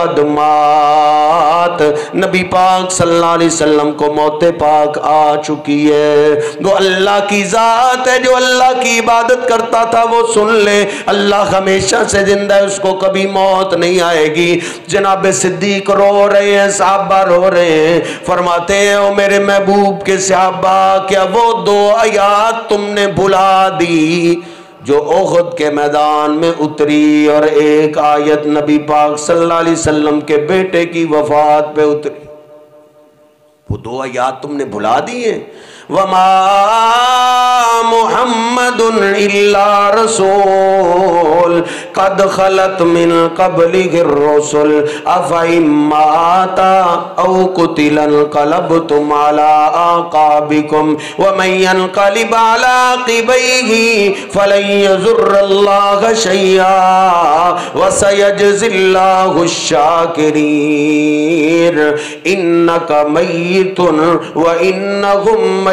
कदमात, नबी पाक सल्लल्लाहु अलैहि वसल्लम को मौते पाक आ चुकी है। वो अल्लाह की जात है, जो अल्लाह की इबादत करता था, वो सुन ले, अल्लाह हमेशा से जिंदा है, उसको कभी मौत नहीं आएगी। जनाब सिद्दीक रो रहे हैं, साहबा रो रहे हैं, फरमाते हैं, ओ मेरे महबूब के साहबा, क्या वो दो आयात तुमने भुला दी जो ओहद के मैदान में उतरी, और एक आयत नबी पाक सल्लल्लाहु अलैहि वसल्लम के बेटे की वफात पे उतरी, वो दो आयत तुमने भुला दी है। वमा मुहम्मदुन इल्ला रसूल कद खलत मिन क़ब्लिहि रुसूल अफ़इम्माता औ कुतिला इंक़लबतुम अला आक़ाबिकुम व मन यन्क़लिब अला आक़िबैहि फ़लन यज़ुर्रल्लाह शय्या व सयजज़िल्लाहु शाकिरीन। इन्नका मय्यितुन व इन्नहुम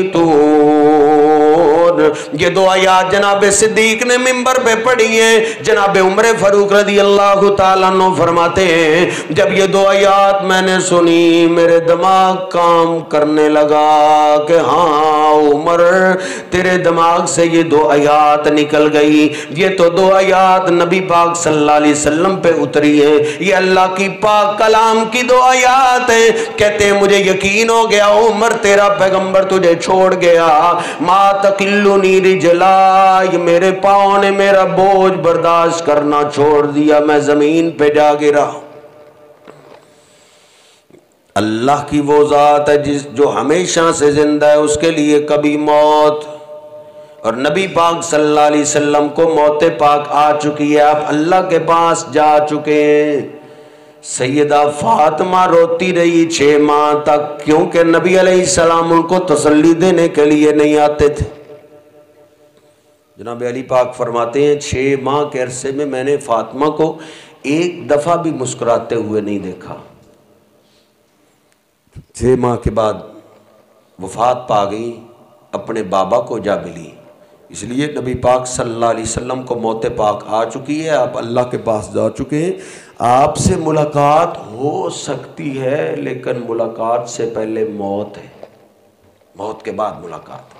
ये दो आयात जनाब सिद्दीक ने मिंबर पे पढ़ी है। जनाब उमर फारूक रज़ी अल्लाह ताला अन्हु फरमाते हैं, जब ये दो आयात मैंने सुनी, मेरे दिमाग काम करने लगा कि हाँ उमर, तेरे दिमाग से ये दो आयात निकल गई। ये तो दो आयात नबी पाक सल्लल्लाहु अलैहि वसल्लम पे उतरी है, ये अल्लाह की पाक कलाम की दो आयात है। कहते हैं, मुझे यकीन हो गया उमर, तेरा पैगंबर तुझे छोड़ गया। मा तकिल्लुनी रिजला, मेरे पाँव ने मेरा बोझ बर्दाश्त करना छोड़ दिया, मैं जमीन पे जा गिरा। اللہ کی وہ ذات ہے جس جو ہمیشہ سے زندہ ہے، اس کے لیے کبھی موت، اور نبی پاک صلی اللہ علیہ وسلم کو موت پاک آ چکی ہے، آپ اللہ کے پاس جا چکے ہیں۔ سیدہ فاطمہ روتی رہی چھ ماہ تک، کیونکہ نبی علیہ السلام ان کو تسلی دینے کے لیے نہیں آتے تھے۔ جناب علی پاک فرماتے ہیں چھ ماہ کے عرصے میں میں نے فاطمہ کو ایک دفعہ بھی مسکراتے ہوئے نہیں دیکھا۔ چھ ماہ کے بعد وفات پا گئی، اپنے بابا کو جا ملی، اس لیے نبی پاک صلی اللہ علیہ وسلم کو موت پاک آ چکی ہے، آپ اللہ کے پاس جا چکے ہیں۔ آپ سے ملاقات ہو سکتی ہے لیکن ملاقات سے پہلے موت ہے، موت کے بعد ملاقات۔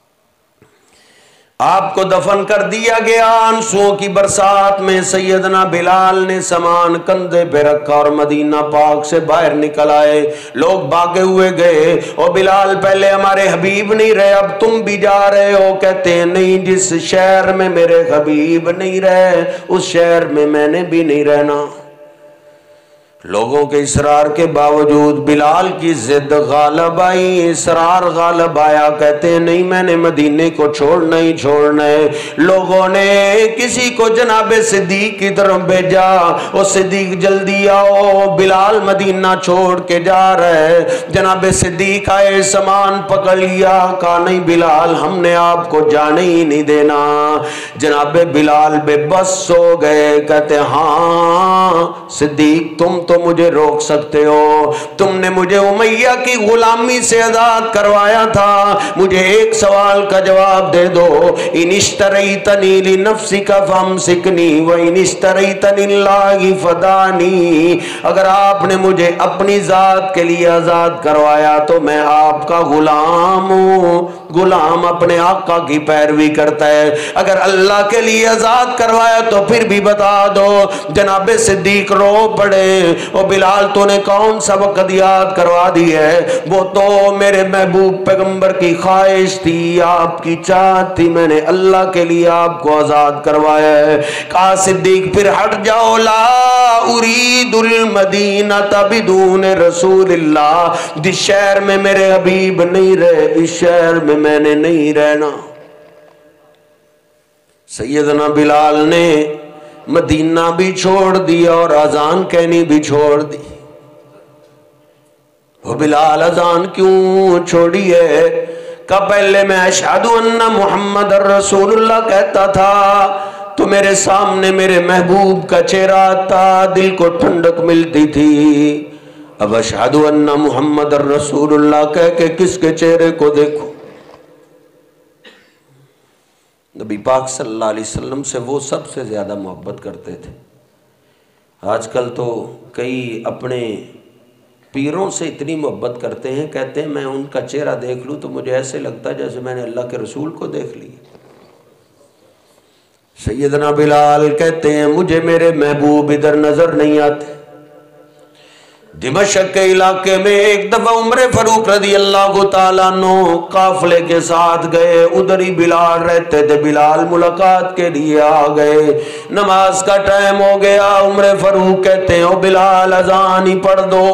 آپ کو دفن کر دیا گیا، آنسوؤں کی برسات میں سیدنا بلال نے سامان کندھے پہ رکھا اور مدینہ پاک سے باہر نکل آئے۔ لوگ بھاگے ہوئے گئے، او بلال پہلے ہمارے حبیب نہیں رہے، اب تم بھی جا رہے ہو؟ کہتے ہیں نہیں، جس شہر میں میرے حبیب نہیں رہے اس شہر میں میں نے بھی نہیں رہنا۔ لوگوں کے اصرار کے باوجود بلال کی ضد غالب آئی، اصرار غالب آیا، کہتے ہیں نہیں میں نے مدینے کو چھوڑنا ہی چھوڑنا ہے۔ لوگوں نے کسی کو جناب صدیق کی طرف بھیجا، او صدیق جلدی آؤ، بلال مدینہ چھوڑ کے جا رہا ہے۔ جناب صدیق آئے، سامان پکڑ لیا، کہا نہیں بلال ہم نے آپ کو جانے ہی نہیں دینا۔ جناب بلال بے بس ہو گئے، کہتے ہاں صدیق تم تو مجھے روک سکتے ہو، تم نے مجھے امیہ کی غلامی سے آزاد کروایا تھا، مجھے ایک سوال کا جواب دے دو، ان اشتریتنی لنفسک فامسکنی وان اشتریتنی اللہ فدانی، اگر آپ نے مجھے اپنی ذات کے لیے آزاد کروایا تو میں آپ کا غلام ہوں، غلام اپنے آقا کی پیروی کرتا ہے، اگر اللہ کے لیے آزاد کروایا تو پھر بھی بتا دو۔ جناب صدیق رو پڑے، او بلال تو نے کون سا وقت یاد کروا دی ہے، وہ تو میرے محبوب پیغمبر کی خواہش تھی، آپ کی چاہت تھی، میں نے اللہ کے لیے آپ کو آزاد کروایا ہے۔ کہا صدیق پھر ہٹ جاؤ، لا ارید المدینہ بدون رسول اللہ، جس شہر میں میرے حبیب نہیں رہے اس شہر میں میں نے نہیں رہنا۔ سیدنا بلال نے مدینہ بھی چھوڑ دیا اور اذان کہنی بھی چھوڑ دی۔ وہ بلال اذان کیوں چھوڑی ہے؟ کہ پہلے میں اشہد ان محمد رسول اللہ کہتا تھا تو میرے سامنے میرے محبوب کا چہرہ آتا، دل کو ٹھنڈک ملتی تھی۔ اب اشہد ان محمد رسول اللہ کہہ کے کس کے چہرے کو دیکھو؟ نبی پاک صلی اللہ علیہ وسلم سے وہ سب سے زیادہ محبت کرتے تھے۔ آج کل تو کئی اپنے پیروں سے اتنی محبت کرتے ہیں، کہتے ہیں میں ان کا چہرہ دیکھ لوں تو مجھے ایسے لگتا ہے جیسے میں نے اللہ کے رسول کو دیکھ لی۔ سیدنا بلال کہتے ہیں مجھے میرے محبوب ادھر نظر نہیں آتے۔ دمشق کے علاقے میں ایک دفعہ عمر فاروق رضی اللہ تعالیٰ عنہ قافلے کے ساتھ گئے، ادھر ہی بلال رہتے تھے، بلال ملاقات کے لیے آ گئے، نماز کا ٹائم ہو گیا، عمر فاروق کہتے ہیں او بلال اذان ہی پڑھ دو۔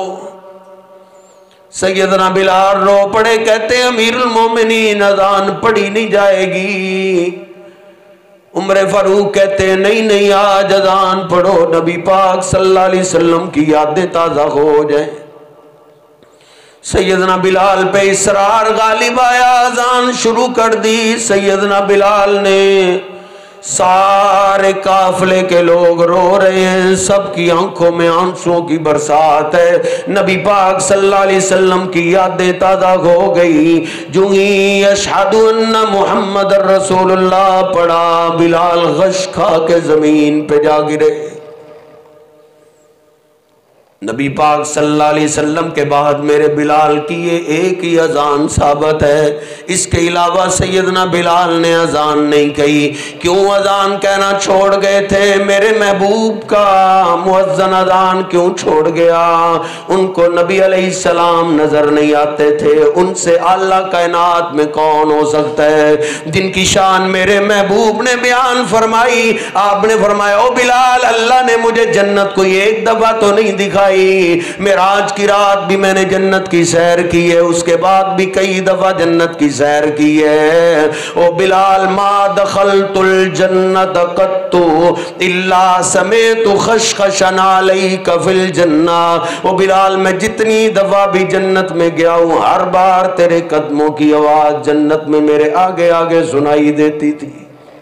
سیدنا بلال رو پڑے، کہتے ہیں امیر المومنین اذان پڑھی نہیں جائے گی۔ عمر فاروق کہتے ہیں نہیں نہیں آج اذان پڑھو، نبی پاک صلی اللہ علیہ وسلم کی یادیں تازہ ہو جائیں۔ سیدنا بلال پہ اصرار غالب آیا، اذان شروع کر دی۔ سیدنا بلال نے، سارے قافلے کے لوگ رو رہے ہیں، سب کی آنکھوں میں آنسوؤں کی برسات ہے، نبی پاک صلی اللہ علیہ وسلم کی یادیں تازہ ہو گئی۔ جو ہی اشہد ان محمد رسول اللہ پڑھا، بلال غش کھا کے زمین پہ جا گرے۔ نبی پاک صلی اللہ علیہ وسلم کے بعد میرے بلال کی یہ ایک ہی اذان ثابت ہے، اس کے علاوہ سیدنا بلال نے اذان نہیں کہی۔ کیوں اذان کہنا چھوڑ گئے تھے؟ میرے محبوب کا مؤذن اذان کیوں چھوڑ گیا؟ ان کو نبی علیہ السلام نظر نہیں آتے تھے، ان سے اعلیٰ کائنات میں کون ہو سکتا ہے جن کی شان میرے محبوب نے بیان فرمائی۔ آپ نے فرمایا او بلال، اللہ نے مجھے جنت کوئی ایک دفعہ تو نہیں دکھائی، آئی۔ معراج کی رات بھی میں نے جنت کی سیر کی ہے، اس کے بعد بھی کئی دفعہ جنت کی سیر کی ہے۔ او بلال ما دخلت الجنت قط الا سمعت خشخشا علیک فی الجنہ۔ او بلال میں جتنی دفعہ بھی جنت میں گیا ہوں ہر بار تیرے قدموں کی آواز جنت میں میرے آگے آگے سنائی دیتی تھی۔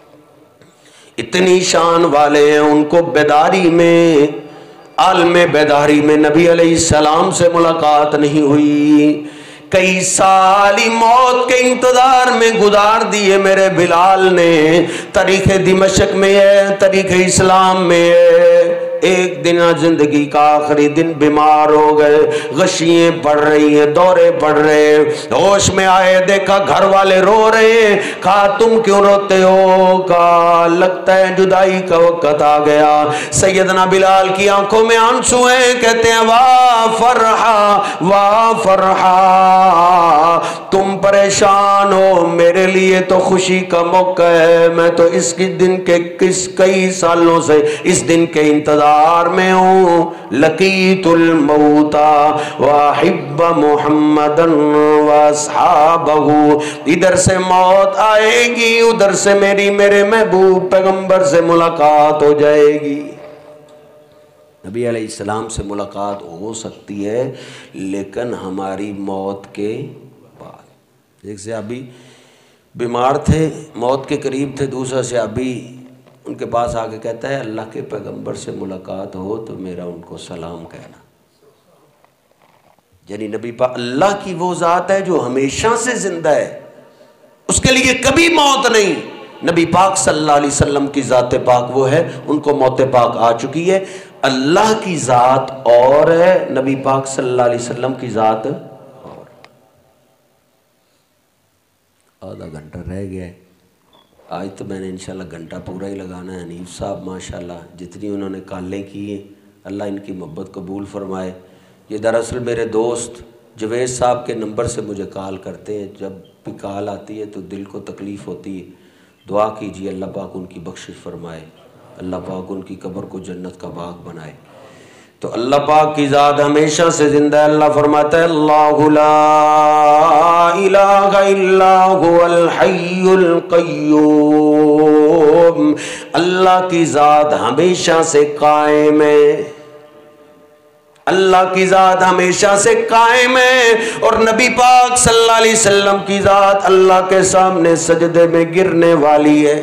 اتنی شان والے ہیں، ان کو بیداری میں، عالم بیداری میں نبی علیہ السلام سے ملاقات نہیں ہوئی۔ کئی سالی موت کے انتظار میں گزار دیے میرے بلال نے۔ تاریخ دمشق میں ہے، تاریخ اسلام میں ہے، ایک دن زندگی کا آخری دن بیمار ہو گئے، غشییں پڑ رہی ہیں، دورے پڑ رہے ہیں، ہوش میں آئے دیکھا گھر والے رو رہے ہیں۔ کہا تم کیوں روتے ہو؟ کہا لگتا ہے جدائی کا وقت آ گیا۔ سیدنا بلال کی آنکھوں میں آنسو ہیں، کہتے ہیں واہ فرحہ واہ فرحہ، تم پریشان ہو، میرے لیے تو خوشی کا موقع ہے، میں تو اس کی دن کے کس کئی سالوں سے اس دن کے انتظار میں ہوں۔ لقیت الموتا واحب محمدا واصحابہ، ادھر سے موت آئے گی، ادھر سے میری میرے محبوب پیغمبر سے ملاقات ہو جائے گی۔ نبی علیہ السلام سے ملاقات ہو سکتی ہے لیکن ہماری موت کے بعد۔ ایک صحابی بیمار تھے، موت کے قریب تھے، دوسرا صحابی ان کے پاس آ کے کہتا ہے اللہ کے پیغمبر سے ملاقات ہو تو میرا ان کو سلام کہنا۔ یعنی نبی پاک اللہ کی وہ ذات ہے جو ہمیشہ سے زندہ ہے، اس کے لیے کبھی موت نہیں۔ نبی پاک صلی اللہ علیہ وسلم کی ذات پاک وہ ہے، ان کو موت پاک آ چکی ہے۔ اللہ کی ذات اور ہے، نبی پاک صلی اللہ علیہ وسلم کی ذات اور۔ آدھا گھنٹہ رہ گیا ہے، آج تو میں نے انشاءاللہ گھنٹہ پورا ہی لگانا ہے۔ حنیف صاحب ماشاءاللہ جتنی انہوں نے کالیں کی ہیں، اللہ ان کی محبت قبول فرمائے۔ یہ دراصل میرے دوست جوید صاحب کے نمبر سے مجھے کال کرتے ہیں، جب بھی کال آتی ہے تو دل کو تکلیف ہوتی ہے۔ دعا کیجیے اللہ پاک ان کی بخشش فرمائے، اللہ پاک ان کی قبر کو جنت کا باغ بنائے۔ تو اللہ پاک کی ذات ہمیشہ سے زندہ ہے۔ اللہ فرماتا ہے اللہ لا الہ الا هو الحی القیوم، اللہ کی ذات ہمیشہ سے قائم ہے، اللہ کی ذات ہمیشہ سے قائم ہے۔ اور نبی پاک صلی اللہ علیہ وسلم کی ذات اللہ کے سامنے سجدے میں گرنے والی ہے۔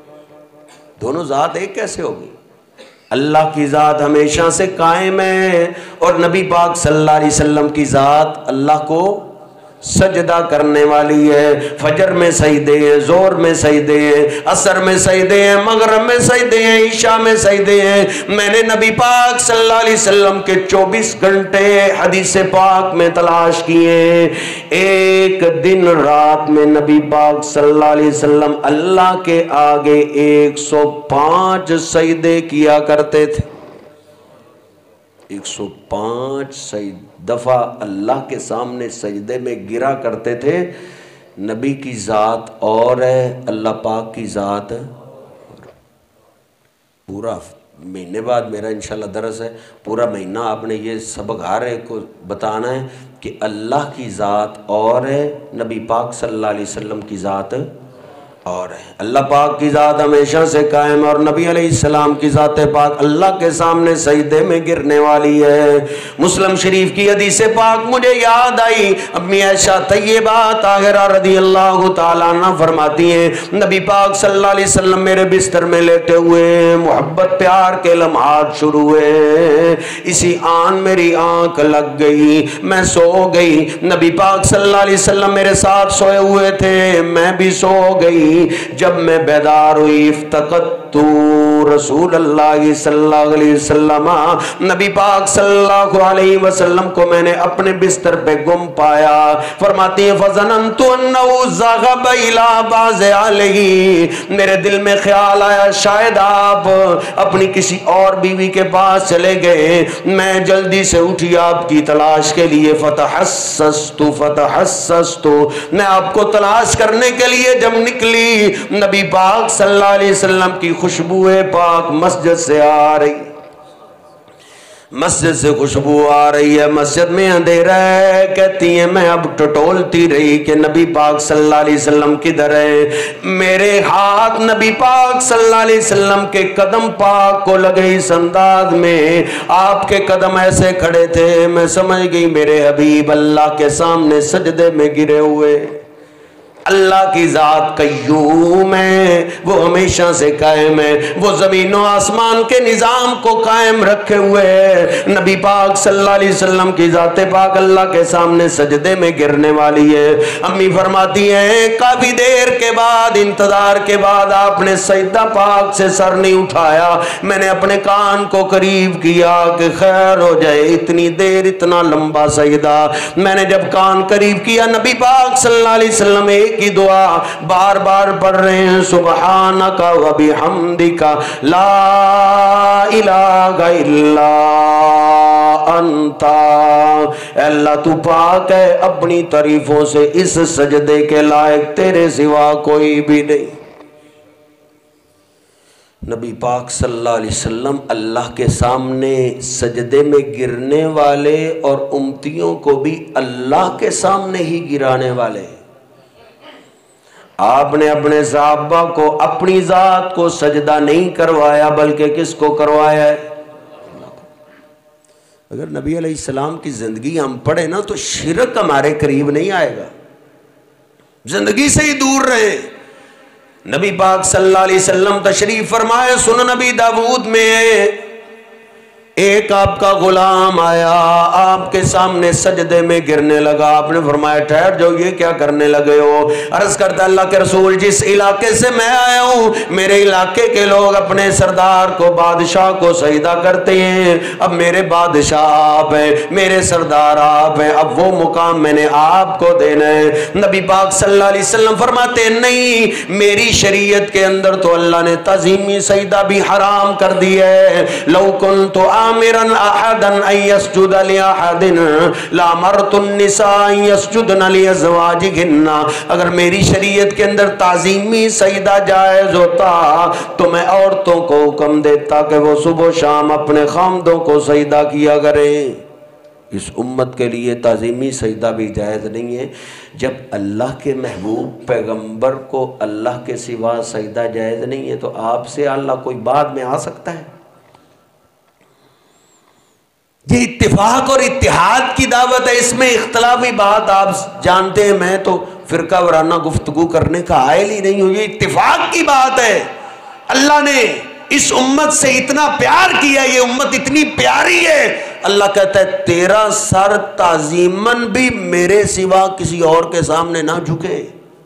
دونوں ذات ایک کیسے ہوگی؟ اللہ کی ذات ہمیشہ سے قائم ہے اور نبی پاک صلی اللہ علیہ وسلم کی ذات اللہ کو سجدہ کرنے والی ہے۔ فجر میں سجدے ہیں، ظہر میں سجدے ہیں، عصر میں سجدے ہیں، مغرب میں سجدے ہیں، عشاء میں سجدے ہیں۔ میں نے نبی پاک صلی اللہ علیہ وسلم کے چوبیس گھنٹے حدیث پاک میں تلاش کیے، ایک دن رات میں نبی پاک صلی اللہ علیہ وسلم اللہ کے آگے ایک سو پانچ سجدے کیا کرتے تھے۔ ایک سو پانچ سجدے دفعہ اللہ کے سامنے سجدے میں گرا کرتے تھے۔ نبی کی ذات اور ہے، اللہ پاک کی ذات اور۔ پورا مہینے بعد میرا انشاءاللہ درس ہے، پورا مہینہ آپ نے یہ سبق ہر ایک کو بتانا ہے کہ اللہ کی ذات اور ہے، نبی پاک صلی اللہ علیہ وسلم کی ذات اور ہے۔ اللہ پاک کی ذات ہمیشہ سے قائم اور نبی علیہ السلام کی ذات پاک اللہ کے سامنے سجدے میں گرنے والی ہے۔ مسلم شریف کی حدیث پاک مجھے یاد آئی، امی عائشہ طیبہ طاہرہ رضی اللہ تعالیٰ عنہ فرماتی ہیں نبی پاک صلی اللہ علیہ وسلم میرے بستر میں لیٹے ہوئے، محبت پیار کے لمحات شروع ہوئے، اسی آن میری آنکھ لگ گئی، میں سو گئی۔ نبی پاک صلی اللہ علیہ وسلم میرے ساتھ سوئے ہوئے تھے، میں بھی سو گئی۔ جب میں بیدار ہوئی افتقدت رسول اللہ صلی اللہ علیہ وسلم، نبی پاک صلی اللہ علیہ وسلم کو میں نے اپنے بستر پہ گم پایا۔ فرماتی ہیں فظننت انہ ذهب الى بعض اہلہ، میرے دل میں خیال آیا شاید آپ اپنی کسی اور بیوی کے پاس چلے گئے۔ میں جلدی سے اٹھی آپ کی تلاش کے لیے، فتحسست فتحسست، میں آپ کو تلاش کرنے کے لیے جب نکلی، نبی پاک صلی اللہ علیہ وسلم کی خوشبو پاک مسجد سے آ رہی۔ مسجد سے خوشبو آ رہی ہے، مسجد میں اندھیرا ہے، کہتی ہیں میں اب ٹٹولتی رہی کہ نبی پاک صلی اللہ علیہ وسلم کدھر ہے؟ میرے ہاتھ نبی پاک صلی اللہ علیہ وسلم کے قدم پاک کو لگے، اس انداز میں آپ کے قدم ایسے کھڑے تھے، میں سمجھ گئی میرے حبیب اللہ کے سامنے سجدے میں گرے ہوئے۔ اللہ کی ذات قیوم ہے، وہ ہمیشہ سے قائم ہے، وہ زمین و آسمان کے نظام کو قائم رکھے ہوئے ہے۔ نبی پاک صلی اللہ علیہ وسلم کی ذات پاک اللہ کے سامنے سجدے میں گرنے والی ہے۔ امی فرماتی ہیں کافی دیر کے بعد، انتظار کے بعد آپ نے سجدہ پاک سے سر نہیں اٹھایا، میں نے اپنے کان کو قریب کیا کہ خیر ہو جائے، اتنی دیر اتنا لمبا سجدہ۔ میں نے جب کان قریب کیا، نبی پاک صلی اللہ علیہ وسلم ایک کی دعا بار بار پڑھ رہے ہیں، سبحانک و بحمدک لا الہ الا انت۔ اے اللہ تو پاک ہے، اپنی تعریفوں سے اس سجدے کے لائق تیرے سوا کوئی بھی نہیں۔ نبی پاک صلی اللہ علیہ وسلم اللہ کے سامنے سجدے میں گرنے والے اور امتیوں کو بھی اللہ کے سامنے ہی گرانے والے۔ آپ نے اپنے صحابہ کو اپنی ذات کو سجدہ نہیں کروایا، بلکہ کس کو کروایا ہے؟ اگر نبی علیہ السلام کی زندگی ہم پڑھیں نا تو شرک ہمارے قریب نہیں آئے گا، زندگی سے ہی دور رہے۔ نبی پاک صلی اللہ علیہ وسلم تشریف فرمائے، سنن نبی داود میں ایک آپ کا غلام آیا، آپ کے سامنے سجدے میں گرنے لگا، آپ نے فرمایا ٹھہر جاؤ، یہ کیا کرنے لگے ہو؟ عرض کرتا اللہ کے رسول جس علاقے سے میں آیا ہوں، میرے علاقے کے لوگ اپنے سردار کو، بادشاہ کو سجدہ کرتے ہیں، اب میرے بادشاہ آپ ہیں، میرے سردار آپ ہیں، اب وہ مقام میں نے آپ کو دینا ہے۔ نبی پاک صلی اللہ علیہ وسلم فرماتے نہیں، میری شریعت کے اندر تو اللہ نے تعظیمی سجدہ بھی حرام کر دیا ہے۔ لو کنت آمرن احدا ان یسجد لاحد لامرت النساء ان یسجدن لازواجهن، اگر میری شریعت کے اندر تعظیمی سجدہ جائز ہوتا تو میں عورتوں کو حکم دیتا کہ وہ صبح و شام اپنے خامدوں کو سجدہ کیا کریں۔ اس امت کے لیے تعظیمی سجدہ بھی جائز نہیں ہے۔ جب اللہ کے محبوب پیغمبر کو اللہ کے سوا سجدہ جائز نہیں ہے تو آپ سے اللہ کوئی بعد میں آ سکتا ہے؟ یہ اتفاق اور اتحاد کی دعوت ہے، اس میں اختلافی بات آپ جانتے ہیں، میں تو فرقہ وارانہ گفتگو کرنے کا حائل ہی نہیں ہوں، یہ اتفاق کی بات ہے۔ اللہ نے اس امت سے اتنا پیار کیا، یہ امت اتنی پیاری ہے، اللہ کہتا ہے تیرا سر تعظیماً بھی میرے سوا کسی اور کے سامنے نہ جھکے۔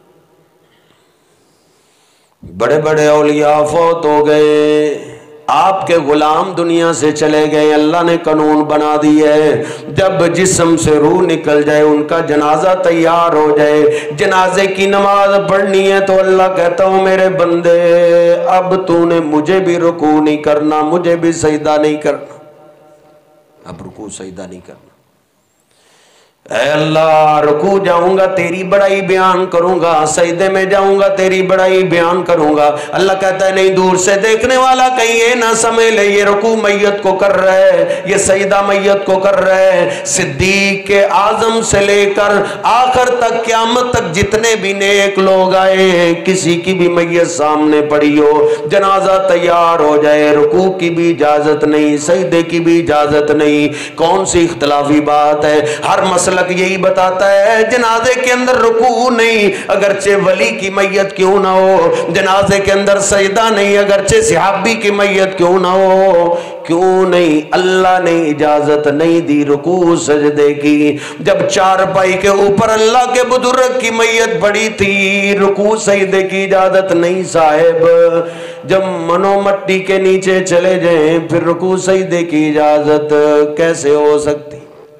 بڑے بڑے اولیاء فوت ہو گئے، آپ کے غلام دنیا سے چلے گئے، اللہ نے قانون بنا دیا ہے جب جسم سے روح نکل جائے، ان کا جنازہ تیار ہو جائے، جنازے کی نماز پڑھنی ہے تو اللہ کہتا ہوں میرے بندے اب تو نے مجھے بھی رکوع نہیں کرنا، مجھے بھی سجدہ نہیں کرنا، اب رکوع سجدہ نہیں کرنا۔ اے اللہ رکوع جاؤں گا تیری بڑائی بیان کروں گا، سجدے میں جاؤں گا تیری بڑائی بیان کروں گا۔ اللہ کہتا ہے نہیں، دور سے دیکھنے والا کہیں یہ نہ سمجھ لے یہ رکوع میت کو کر رہا ہے، یہ سجدہ میت کو کر رہا ہے۔ صدیق کے اعظم سے لے کر آخر تک قیامت تک جتنے بھی نیک لوگ آئے ہیں، کسی کی بھی میت سامنے پڑی ہو، جنازہ تیار ہو جائے، رکوع کی بھی اجازت نہیں، سجدے کی بھی اجازت نہیں۔ کون سی اختلافی بات ہے؟ ہر مسئلہ یہی بتاتا ہے جنازے کے اندر رکوع نہیں، اگرچہ ولی کی میت کیوں نہ ہو، جنازے کے اندر سجدہ نہیں، اگرچہ صحابی کی میت کیوں نہ ہو۔ کیوں نہیں؟ اللہ نے اجازت نہیں دی رکوع سجدے کی۔ جب چارپائی کے اوپر اللہ کے بزرگ کی میت پڑی تھی، رکوع سجدے کی اجازت نہیں صاحب۔ جب منو مٹی کے نیچے چلے جائیں پھر رکوع سجدے کی اجازت کیسے ہو سکتی؟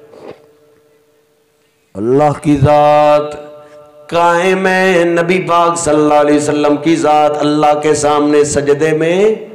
اللہ کی ذات قائم ہے، نبی پاک صلی اللہ علیہ وسلم کی ذات اللہ کے سامنے سجدے میں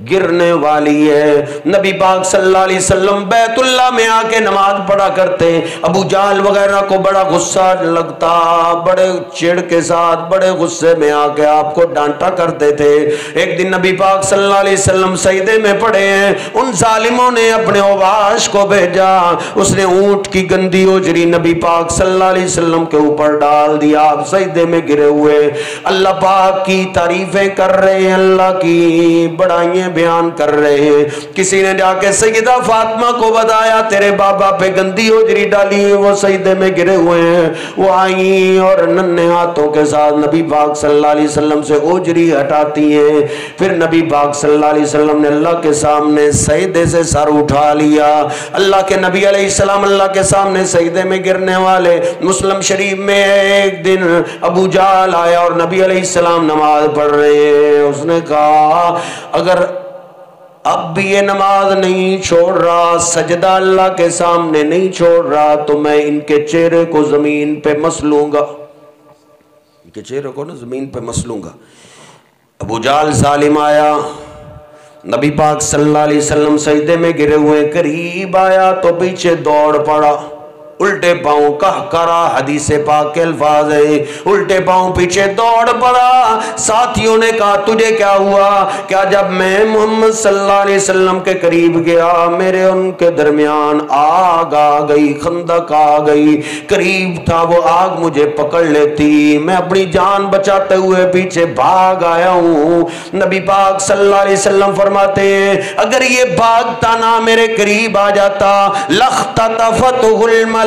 گرنے والی ہے۔ نبی پاک صلی اللہ علیہ وسلم بیت اللہ میں آ کے نماز پڑھا کرتے، ابو جہل وغیرہ کو بڑا غصہ لگتا، بڑے چڑ کے ساتھ بڑے غصے میں آ کے آپ کو ڈانٹا کرتے تھے۔ ایک دن نبی پاک صلی اللہ علیہ وسلم سجدے میں پڑے ہیں، ان ظالموں نے اپنے اوباش کو بھیجا، اس نے اونٹ کی گندی اوجری نبی پاک صلی اللہ علیہ وسلم کے اوپر ڈال دیا، آپ سجدے میں گرے ہوئے اللہ پاک کی تعریفیں کر رہے ہیں، اللہ کی بڑائیاں بیان کر رہے ہیں۔ کسی نے جا کے سیدہ فاطمہ کو بتایا تیرے بابا پہ گندی اوجری ڈالی ہے، وہ سجدے میں گرے ہوئے ہیں۔ وہ آئیں اور ننھے ہاتھوں کے ساتھ نبی پاک صلی اللہ علیہ وسلم سے اوجری ہٹاتی ہیں، پھر نبی پاک صلی اللہ علیہ وسلم نے اللہ کے سامنے سجدے سے سر اٹھا لیا۔ اللہ کے نبی علیہ السلام اللہ کے سامنے سجدے میں گرنے والے۔ مسلم شریف میں ایک دن ابو جہل آیا اور نبی علیہ السلام نماز پڑھ رہے ہیں، اس نے کہا اگر اب بھی یہ نماز نہیں چھوڑ رہا، سجدہ اللہ کے سامنے نہیں چھوڑ رہا، تو میں ان کے چہرے کو زمین پہ مس لوں گا، ان کے چہرے کو نا زمین پہ مس لوں گا۔ ابو جہل ظالم آیا، نبی پاک صلی اللہ علیہ وسلم سجدے میں گرے ہوئے، قریب آیا تو پیچھے دوڑ پڑا، الٹے پاؤں کہہ کرا، حدیث پاک کے الفاظ ہیں، الٹے پاؤں پیچھے دوڑ پڑا۔ ساتھیوں نے کہا تجھے کیا ہوا؟ کیا جب میں محمد صلی اللہ علیہ وسلم کے قریب گیا میرے ان کے درمیان آگ آ گئی، خندق آ گئی، قریب تھا وہ آگ مجھے پکڑ لیتی، میں اپنی جان بچاتے ہوئے پیچھے بھاگ آیا ہوں۔ نبی پاک صلی اللہ علیہ وسلم فرماتے ہیں اگر یہ بھاگتا نہ میرے قریب آ جاتا لَاخْتَطَفَتْهُ الْمَلَائِكَةُ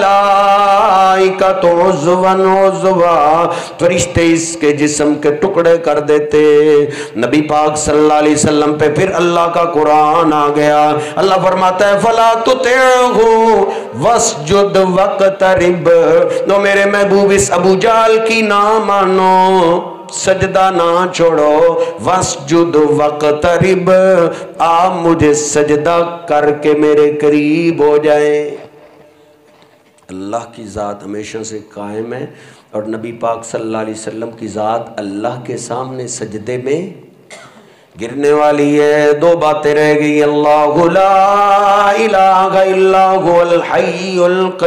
عُضْوًا عُضْوًا، فرشتے اس کے جسم کے ٹکڑے کر دیتے۔ نبی پاک صلی اللہ علیہ وسلم پہ پھر اللہ کا قرآن آ گیا، اللہ فرماتا ہے فَلَا تُطِعْهُ وَاسْجُدْ وَاقْتَرِب، تو میرے محبوب اس ابو جہل کی نہ مانو، سجدہ نہ چھوڑو، وَاسْجُدْ وَاقْتَرِب، آپ مجھے سجدہ کر کے میرے قریب ہو جائیں۔ اللہ کی ذات ہمیشہ سے قائم ہے، اور نبی پاک صلی اللہ علیہ وسلم کی ذات اللہ کے سامنے سجدے میں گرنے والی ہے۔ دو باتیں رہ گئی، اللہ لا الہ الا هو الحی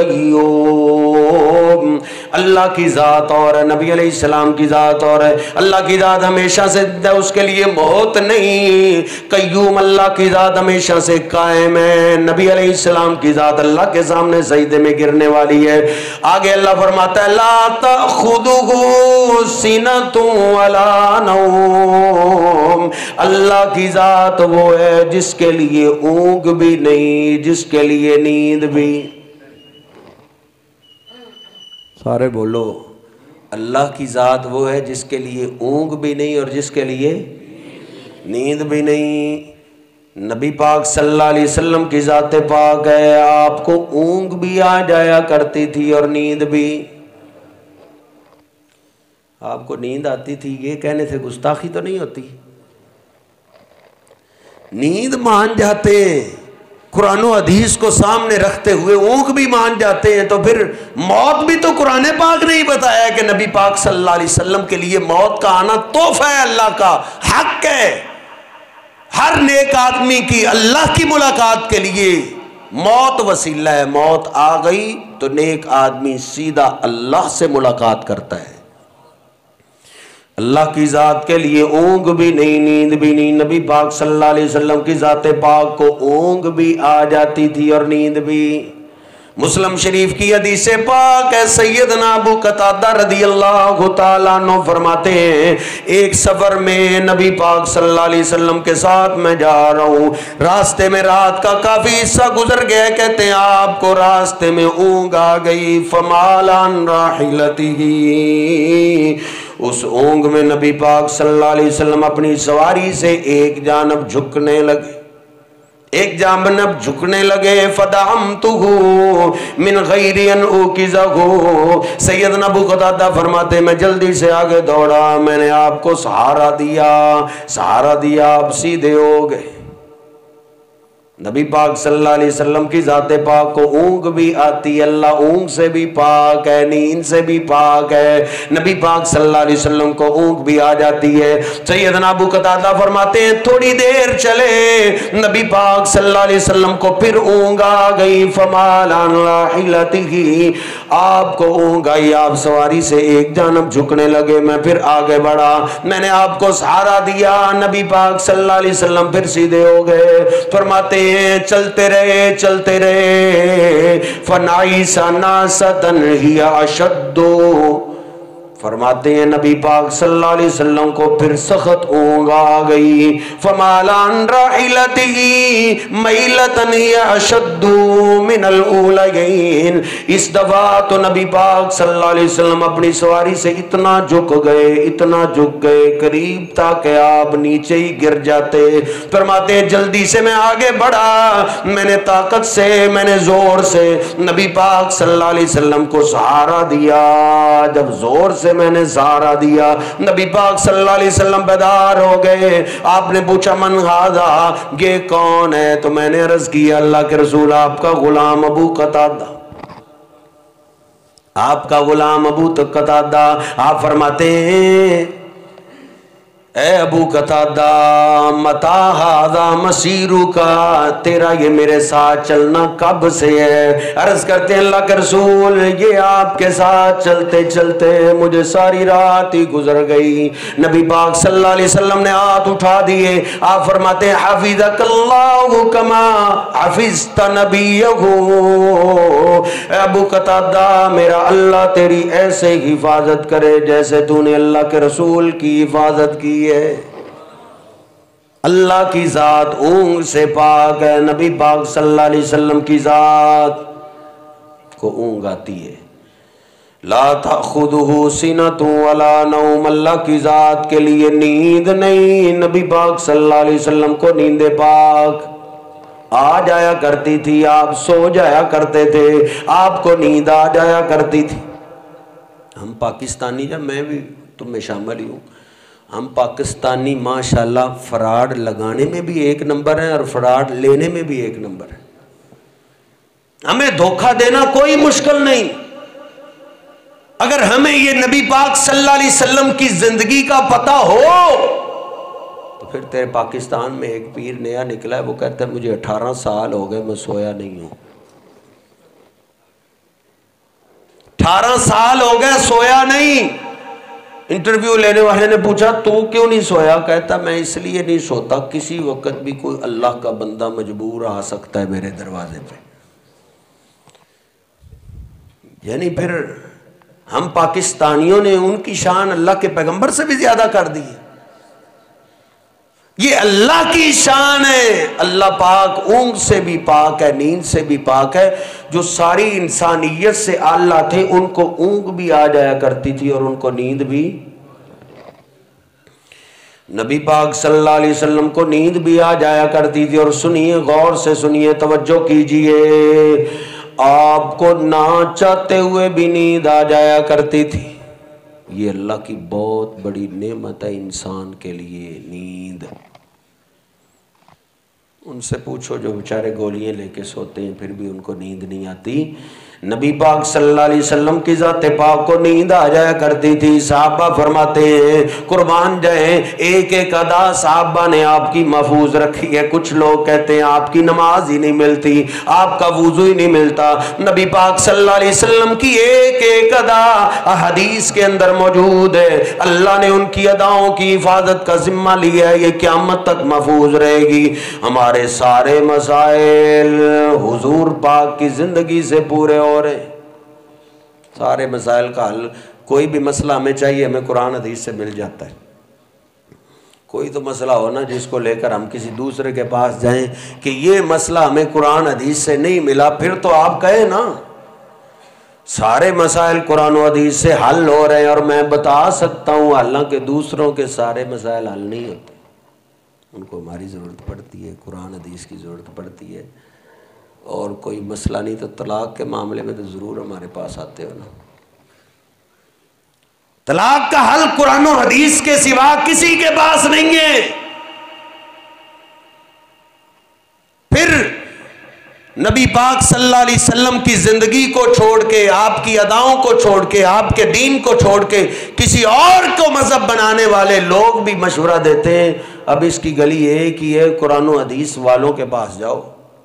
القیوم، اللہ کی ذات اور ہے، نبی علیہ السلام کی ذات اور ہے۔ اللہ کی ذات ہمیشہ سے اس کے لیے موت نہیں، قیوم اللہ کی ذات ہمیشہ سے قائم ہے، نبی علیہ السلام کی ذات اللہ کے سامنے سجدے میں گرنے والی ہے۔ آگے اللہ فرماتا ہے لا تأخذہ سنۃ ولا نوم، اللہ کی ذات وہ ہے جس کے لیے اونگ بھی نہیں، جس کے لیے نیند بھی۔ سارے بولو، اللہ کی ذات وہ ہے جس کے لیے اونگ بھی نہیں اور جس کے لیے نیند بھی نہیں۔ نبی پاک صلی اللہ علیہ وسلم کی ذات پاک ہے، آپ کو اونگ بھی آ جایا کرتی تھی اور نیند بھی۔ آپ کو نیند آتی تھی یہ کہنے سے گستاخی تو نہیں ہوتی؟ نیند مان جاتے ہیں، قرآن و حدیث کو سامنے رکھتے ہوئے اونگ بھی مان جاتے ہیں، تو پھر موت بھی تو قرآن پاک نے ہی بتایا کہ نبی پاک صلی اللہ علیہ وسلم کے لیے موت کا آنا تحفہ ہے، اللہ کا حق ہے۔ ہر نیک آدمی کی اللہ کی ملاقات کے لیے موت وسیلہ ہے، موت آ گئی تو نیک آدمی سیدھا اللہ سے ملاقات کرتا ہے۔ اللہ کی ذات کے لیے اونگ بھی نہیں، نیند بھی نہیں۔ نبی پاک صلی اللہ علیہ وسلم کی ذات پاک کو اونگ بھی آ جاتی تھی اور نیند بھی۔ مسلم شریف کی حدیث پاک ہے، سیدنا ابو قتادہ رضی اللہ تعالیٰ عنہ فرماتے ہیں ایک سفر میں نبی پاک صلی اللہ علیہ وسلم کے ساتھ میں جا رہا ہوں، راستے میں رات کا کافی حصہ گزر گیا، کہتے ہیں آپ کو راستے میں اونگ آ گئی، فمال عن راحلتہ، اس اونگ میں نبی پاک صلی اللہ علیہ وسلم اپنی سواری سے ایک جانب جھکنے لگے، ایک جانب جھکنے لگے، فدعمتہ من غیر ان اوقظہ، سیدنا ابو قتادہ فرماتے میں جلدی سے آگے دوڑا، میں نے آپ کو سہارا دیا، سہارا دیا، آپ سیدھے ہو گئے۔ نبی پاک صلی اللہ علیہ وسلم کی ذات پاک کو اونگ بھی آتی ہے، اللہ اونگ سے بھی پاک ہے، نیند سے بھی پاک ہے، نبی پاک صلی اللہ علیہ وسلم کو اونگ بھی آ جاتی ہے۔ سیدنا ابو قتادہ فرماتے ہیں تھوڑی دیر چلے نبی پاک صلی اللہ علیہ وسلم کو پھر اونگ آ گئی، فمال عن راحلتہ، آپ کو اونگ آئی، آپ سواری سے ایک جانب جھکنے لگے، میں پھر آگے بڑھا، میں نے آپ کو سہارا دیا، نبی پاک صلی اللہ علیہ وسلم پھر سیدھے ہو گئے۔ فرماتے چلتے رہے چلتے رہے، فنعیس ناستن ہی اشد، فرماتے ہیں نبی پاک صلی اللہ علیہ وسلم کو پھر سخت اونگ آ گئی، فمالان راحلتہ میلتن ہی اشد من الاولین، اس دفعہ تو نبی پاک صلی اللہ علیہ وسلم اپنی سواری سے اتنا جھک گئے اتنا جھک گئے قریب تھا کہ آپ نیچے ہی گر جاتے۔ فرماتے ہیں جلدی سے میں آگے بڑھا، میں نے طاقت سے میں نے زور سے نبی پاک صلی اللہ علیہ وسلم کو سہارا دیا، جب زور سے میں نے سہارا دیا نبی پاک صلی اللہ علیہ وسلم بیدار ہو گئے۔ آپ نے پوچھا من ھذا، یہ کون ہے؟ تو میں نے عرض کیا اللہ کے رسول آپ کا غلام ابو قتادہ، آپ کا غلام ابو قتادہ۔ آپ فرماتے ہیں اے ابو قتادہ متا ھذا مسیرک، تیرا یہ میرے ساتھ چلنا کب سے ہے؟ عرض کرتے ہیں اللہ کے رسول یہ آپ کے ساتھ چلتے چلتے مجھے ساری رات ہی گزر گئی۔ نبی پاک صلی اللہ علیہ وسلم نے ہاتھ اٹھا دیے، آپ فرماتے ہیں حفظک اللہ کما حفظت نبیہ، اے ابو قتادہ میرا اللہ تیری ایسے حفاظت کرے جیسے تو نے اللہ کے رسول کی حفاظت کی ہے۔ اللہ کی ذات اونگ سے پاک ہے، نبی پاک صلی اللہ علیہ وسلم کی ذات کو اونگ آتی ہے۔ لا تأخذہ سنۃ ولا نوم، اللہ کی ذات کے لیے نیند نہیں، نبی پاک صلی اللہ علیہ وسلم کو نیند پاک آ جایا کرتی تھی، آپ سو جایا کرتے تھے، آپ کو نیند آ جایا کرتی تھی۔ ہم پاکستانی، جب میں بھی تم میں شامل ہی ہوں، ہم پاکستانی ماشاءاللہ فراڈ لگانے میں بھی ایک نمبر ہے اور فراڈ لینے میں بھی ایک نمبر ہے۔ ہمیں دھوکہ دینا کوئی مشکل نہیں، اگر ہمیں یہ نبی پاک صلی اللہ علیہ وسلم کی زندگی کا پتہ ہو تو پھر تیرے پاکستان میں ایک پیر نیا نکلا ہے، وہ کہتا ہے مجھے اٹھارہ سال ہو گئے میں سویا نہیں ہوں، اٹھارہ سال ہو گئے سویا نہیں۔ انٹرویو لینے والے نے پوچھا تو کیوں نہیں سویا؟ کہتا میں اس لیے نہیں سوتا، کسی وقت بھی کوئی اللہ کا بندہ مجبور آ سکتا ہے میرے دروازے پہ۔ یعنی پھر ہم پاکستانیوں نے ان کی شان اللہ کے پیغمبر سے بھی زیادہ کر دی ہے۔ یہ اللہ کی شان ہے، اللہ پاک اونگ سے بھی پاک ہے، نیند سے بھی پاک ہے۔ جو ساری انسانیت سے اعلیٰ تھے ان کو اونگ بھی آ جایا کرتی تھی اور ان کو نیند بھی۔ نبی پاک صلی اللہ علیہ وسلم کو نیند بھی آ جایا کرتی تھی، اور سنیے غور سے سنیے توجہ کیجئے، آپ کو نہ چاہتے ہوئے بھی نیند آ جایا کرتی تھی۔ یہ اللہ کی بہت بڑی نعمت ہے انسان کے لیے، نیند۔ ان سے پوچھو جو بیچارے گولیاں لے کے سوتے ہیں پھر بھی ان کو نیند نہیں آتی، نبی پاک صلی اللہ علیہ وسلم کی ذات پاک کو نیند آ جایا کرتی تھی۔ صحابہ فرماتے ہیں قربان جائیں ایک ایک ادا صحابہ نے آپ کی محفوظ رکھی ہے۔ کچھ لوگ کہتے ہیں آپ کی نماز ہی نہیں ملتی، آپ کا وضو ہی نہیں ملتا، نبی پاک صلی اللہ علیہ وسلم کی ایک ایک ادا حدیث کے اندر موجود ہے، اللہ نے ان کی اداؤں کی حفاظت کا ذمہ لیا ہے، یہ قیامت تک محفوظ رہے گی۔ ہمارے سارے مسائل حضور پاک کی زندگی سے پورے ہو رہے ہیں، سارے مسائل کا حل۔ کوئی بھی مسئلہ ہمیں چاہیے ہمیں قرآن حدیث سے مل جاتا ہے۔ کوئی تو مسئلہ ہونا جس کو لے کر ہم کسی دوسرے کے پاس جائیں کہ یہ مسئلہ ہمیں قرآن حدیث سے نہیں ملا، پھر تو آپ کہیں نا سارے مسائل قرآن و حدیث سے حل ہو رہے ہیں، اور میں بتا سکتا ہوں حالانکہ دوسروں کے سارے مسائل حل نہیں ہوتے، ان کو ہماری ضرورت پڑتی ہے، قرآن حدیث کی ضرورت پڑتی ہے۔ اور کوئی مسئلہ نہیں تو طلاق کے معاملے میں تو ضرور ہمارے پاس آتے ہو نا۔ طلاق کا حل قرآن و حدیث کے سوا کسی کے پاس نہیں ہے۔ پھر نبی پاک صلی اللہ علیہ وسلم کی زندگی کو چھوڑ کے، آپ کی اداؤں کو چھوڑ کے، آپ کے دین کو چھوڑ کے کسی اور کو مذہب بنانے والے لوگ بھی مشورہ دیتے ہیں اب اس کی گلی ایک ہی ہے، قرآن و حدیث والوں کے پاس جاؤ،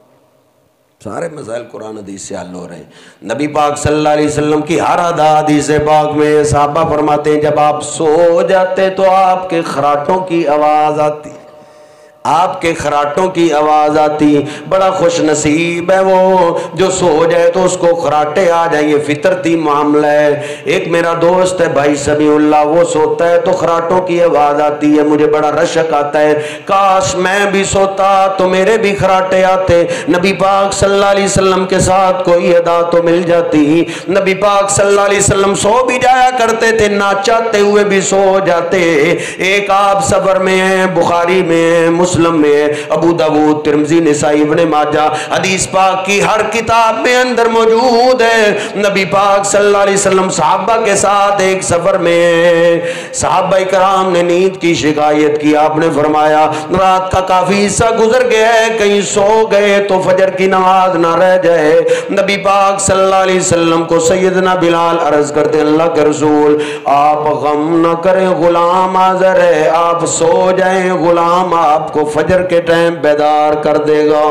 سارے مسائل قرآن حدیث سے حل ہو رہے ہیں۔ نبی پاک صلی اللہ علیہ وسلم کی ہر ادا حدیث پاک میں صحابہ فرماتے ہیں جب آپ سو جاتے تو آپ کے خراٹوں کی آواز آتی، آپ کے خراٹوں کی آواز آتی، بڑا خوش نصیب ہے وہ جو سو جائے تو اس کو خراٹے آ جائیں، یہ فطرتی معاملہ ہے۔ ایک میرا دوست ہے بھائی سمیع اللہ، وہ سوتا ہے تو خراٹوں کی آواز آتی ہے، مجھے بڑا رشک آتا ہے، کاش میں بھی سوتا تو میرے بھی خراٹے آتے، نبی پاک صلی اللہ علیہ وسلم کے ساتھ کوئی ادا تو مل جاتی۔ نبی پاک صلی اللہ علیہ وسلم سو بھی جایا کرتے تھے، نہ چاہتے ہوئے بھی سو جاتے۔ ایک آپ سفر میں ہیں، بخاری میں، مسلم میں، ابو داؤد، ترمذی، نسائی، ابن ماجہ، حدیث پاک کی ہر کتاب میں اندر موجود ہے۔ نبی پاک صلی اللہ علیہ وسلم صحابہ کے ساتھ ایک سفر میں، صحابہ کرام نے نیند کی شکایت کی، آپ نے فرمایا رات کا کافی حصہ گزر گیا ہے، کہیں سو گئے تو فجر کی نماز نہ رہ جائے۔ نبی پاک صلی اللہ علیہ وسلم کو سیدنا بلال عرض کرتے اللہ کے رسول آپ غم نہ کریں، غلام حاضر ہے، آپ سو جائیں، غلام آپ کو فجر کے ٹائم بیدار کر دے گا۔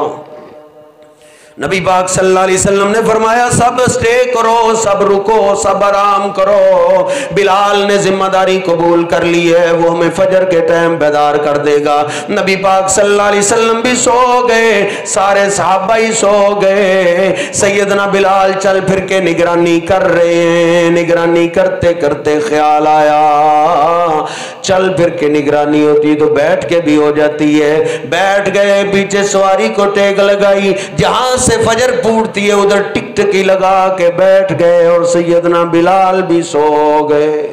نبی پاک صلی اللہ علیہ وسلم نے فرمایا سب سٹے کرو، سب رکو، سب آرام کرو، بلال نے ذمہ داری قبول کر لی ہے، وہ ہمیں فجر کے ٹائم بیدار کر دے گا۔ نبی پاک صلی اللہ علیہ وسلم بھی سو گئے، سارے صحابہ ہی سو گئے، سیدنا بلال چل پھر کے نگرانی کر رہے ہیں، نگرانی کرتے کرتے خیال آیا چل پھر کے نگرانی ہوتی تو بیٹھ کے بھی ہو جاتی ہے، بیٹھ گئے، پیچھے سواری کو ٹیک لگائی، جہاں سے فجر پھوٹتی ہے ادھر ٹک ٹکی لگا کے بیٹھ گئے، اور سیدنا بلال بھی سو گئے،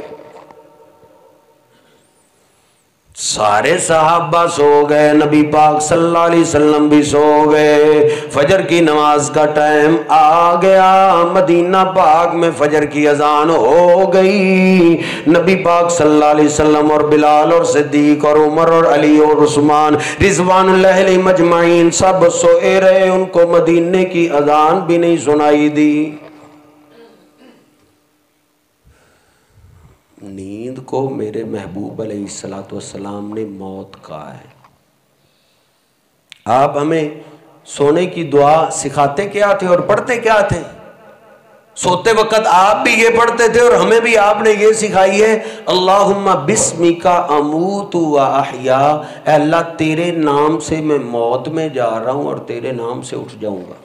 سارے صحابہ سو گئے، نبی پاک صلی اللہ علیہ وسلم بھی سو گئے۔ فجر کی نماز کا ٹائم آ گیا، مدینہ پاک میں فجر کی اذان ہو گئی، نبی پاک صلی اللہ علیہ وسلم اور بلال اور صدیق اور عمر اور علی اور عثمان رضوان اللہ علیہ مجمعین سب سوئے رہے، ان کو مدینے کی اذان بھی نہیں سنائی دی۔ نیند کو میرے محبوب علیہ الصلوۃ والسلام نے موت کہا ہے۔ آپ ہمیں سونے کی دعا سکھاتے کیا تھے اور پڑھتے کیا تھے؟ سوتے وقت آپ بھی یہ پڑھتے تھے اور ہمیں بھی آپ نے یہ سکھائی ہے اللہم بسمک اموت و احیا، اے اللہ تیرے نام سے میں موت میں جا رہا ہوں اور تیرے نام سے اٹھ جاؤں گا۔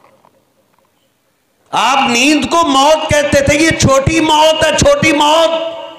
آپ نیند کو موت کہتے تھے، یہ چھوٹی موت ہے، چھوٹی موت،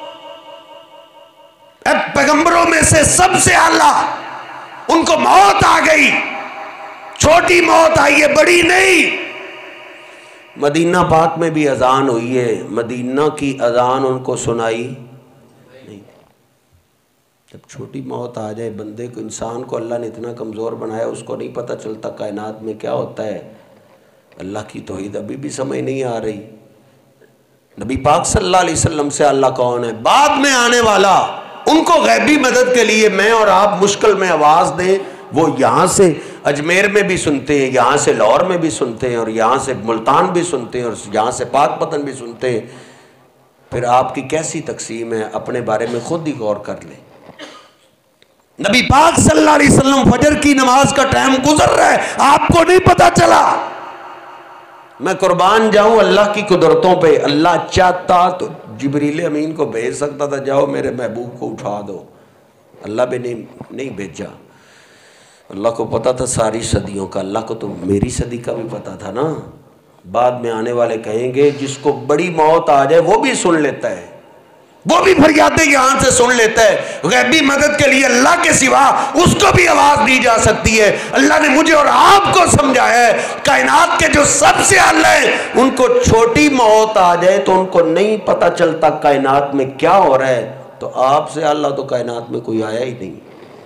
پیغمبروں میں سے سب سے اعلیٰ ان کو موت آ گئی، چھوٹی موت آئی ہے، بڑی نہیں۔ مدینہ پاک میں بھی اذان ہوئی ہے، مدینہ کی اذان ان کو سنائی نہیں۔ جب چھوٹی موت آ جائے بندے کو، انسان کو اللہ نے اتنا کمزور بنایا، اس کو نہیں پتہ چلتا کائنات میں کیا ہوتا ہے، اللہ کی توحید ابھی بھی سمجھ نہیں آ رہی۔ نبی پاک صلی اللہ علیہ وسلم سے اللہ کون ہے؟ بعد میں آنے والا، ان کو غیبی مدد کے لیے میں اور آپ مشکل میں آواز دیں، وہ یہاں سے اجمیر میں بھی سنتے ہیں، یہاں سے لاہور میں بھی سنتے ہیں، اور یہاں سے ملتان بھی سنتے ہیں، اور یہاں سے پاک پتن بھی سنتے ہیں۔ پھر آپ کی کیسی تقسیم ہے، اپنے بارے میں خود ہی غور کر لیں۔ نبی پاک صلی اللہ علیہ وسلم فجر کی نماز کا ٹائم گزر رہا ہے، آپ کو نہیں پتا چلا۔ میں قربان جاؤں اللہ کی قدرتوں پہ، اللہ چاہتا تو جبریل امین کو بھیج سکتا تھا، جاؤ میرے محبوب کو اٹھا دو، اللہ بھی نہیں نہیں بھیجا۔ اللہ کو پتا تھا ساری صدیوں کا، اللہ کو تو میری صدی کا بھی پتا تھا نا۔ بعد میں آنے والے کہیں گے جس کو بڑی موت آ جائے وہ بھی سن لیتا ہے، وہ بھی فریادیں یہاں سے سن لیتا ہے، غیبی مدد کے لیے اللہ کے سوا اس کو بھی آواز دی جا سکتی ہے۔ اللہ نے مجھے اور آپ کو سمجھایا ہے، کائنات کے جو سب سے اعلیٰ ہیں ان کو چھوٹی موت آ جائے تو ان کو نہیں پتہ چلتا کائنات میں کیا ہو رہا ہے، تو آپ سے اللہ تو کائنات میں کوئی آیا ہی نہیں۔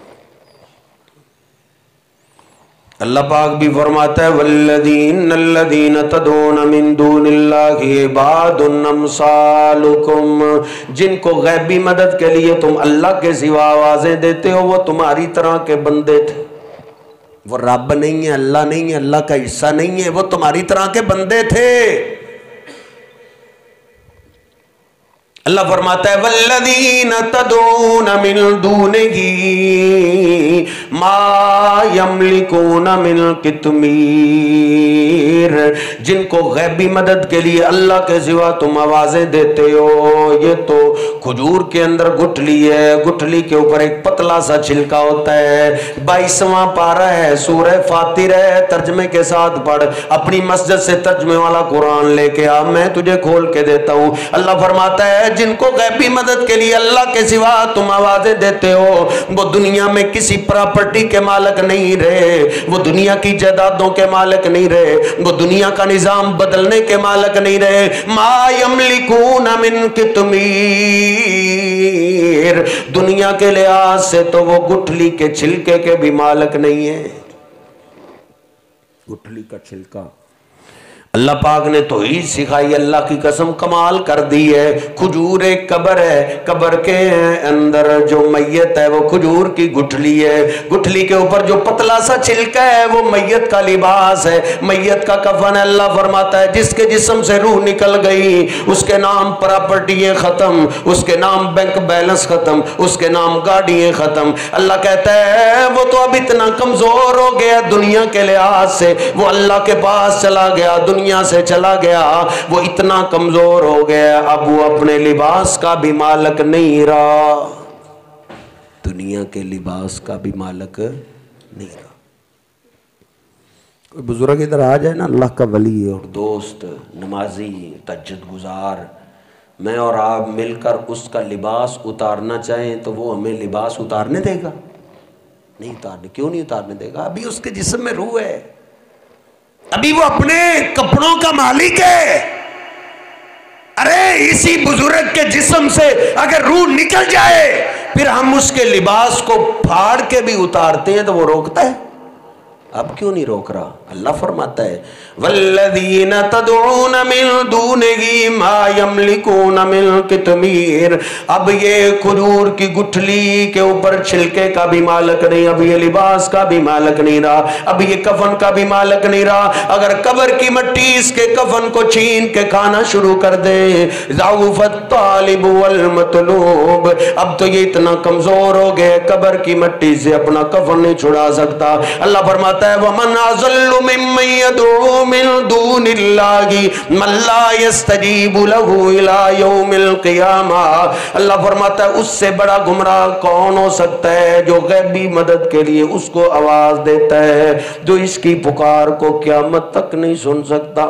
اللہ پاک بھی فرماتا ہے والذین الذین تدعون من دون اللہ عباد امثالکم، جن کو غیبی مدد کے لیے تم اللہ کے سوا آوازیں دیتے ہو وہ تمہاری طرح کے بندے تھے، وہ رب نہیں ہے، اللہ نہیں ہے، اللہ کا حصہ نہیں ہے، وہ تمہاری طرح کے بندے تھے۔ اللہ فرماتا ہے والذین تدعون من دونہ ما یملکون من قطمیر، جن کو غیبی مدد کے لیے اللہ کے سوا تم آوازیں دیتے ہو، یہ تو کھجور کے اندر گٹھلی ہے، گٹھلی کے اوپر ایک پتلا سا چھلکا ہوتا ہے۔ بائیسواں پارہ ہے، سورہ فاتر ہے، ترجمے کے ساتھ پڑھ، اپنی مسجد سے ترجمے والا قرآن لے کے آ، میں تجھے کھول کے دیتا ہوں۔ اللہ فرماتا ہے جن کو غیبی مدد کے لیے اللہ کے سوا تم آوازیں دیتے ہو، وہ دنیا میں کسی پراپرٹی کے مالک نہیں رہے، وہ دنیا کی جائیدادوں کے مالک نہیں رہے، وہ دنیا کا نظام بدلنے کے مالک نہیں رہے۔ ما یملکون من قطمیر، دنیا کے لحاظ سے تو وہ گٹھلی کے چھلکے کے بھی مالک نہیں ہے۔ گٹھلی کا چھلکا اللہ پاک نے توحید سکھائی، اللہ کی قسم کمال کر دی ہے۔ کھجور ایک قبر ہے، قبر کے اندر جو میت ہے وہ کھجور کی گٹھلی ہے، گٹھلی کے اوپر جو پتلا سا چھلکا ہے وہ میت کا لباس ہے، میت کا کفن ہے۔ اللہ فرماتا ہے جس کے جسم سے روح نکل گئی اس کے نام پراپرٹیاں ختم، اس کے نام بینک بیلنس ختم، اس کے نام گاڑیاں ختم۔ اللہ کہتا ہے وہ تو اب اتنا کمزور ہو گیا دنیا کے لحاظ سے، وہ اللہ کے پاس چلا گیا، دنیا سے چلا گیا، وہ اتنا کمزور ہو گیا اب وہ اپنے لباس کا بھی مالک نہیں رہا، دنیا کے لباس کا بھی مالک نہیں رہا۔ کوئی بزرگ ادھر آ جائے نا، اللہ کا ولی اور دوست، نمازی، تہجد گزار، میں اور آپ مل کر اس کا لباس اتارنا چاہیں تو وہ ہمیں لباس اتارنے دے گا؟ نہیں اتارنے۔ کیوں نہیں اتارنے دے گا؟ ابھی اس کے جسم میں روح ہے، ابھی وہ اپنے کپڑوں کا مالک ہے۔ ارے اسی بزرگ کے جسم سے اگر روح نکل جائے پھر ہم اس کے لباس کو پھاڑ کے بھی اتارتے ہیں تو وہ روکتا ہے؟ اب کیوں نہیں روک رہا؟ اللہ فرماتا ہے والذین تدعون من دونہ ما یملکون من قطمیر، اب یہ کھجور کی گٹھلی کے اوپر چھلکے کا بھی مالک نہیں، اب یہ لباس کا بھی مالک نہیں رہا، اب یہ کفن کا بھی مالک نہیں رہا۔ اگر قبر کی مٹی اس کے کفن کو چھین کے کھانا شروع کر دے، ضعف الطالب والمطلوب، اب تو یہ اتنا کمزور ہو گئے قبر کی مٹی سے اپنا کفن نہیں چھڑا سکتا۔ اللہ فرماتا ہے وَمَنْ أَضَلُّ مِمَّنْ يَدْعُو مِنْ دُونِ اللَّهِ مَنْ لَا يَسْتَجِيبُ لَهُ إِلَى يَوْمِ الْقِيَامَةِ، اللہ فرماتا ہے اس سے بڑا گمراہ کون ہو سکتا ہے جو غیبی مدد کے لیے اس کو آواز دیتا ہے، جو اس کی پکار کو قیامت تک نہیں سن سکتا۔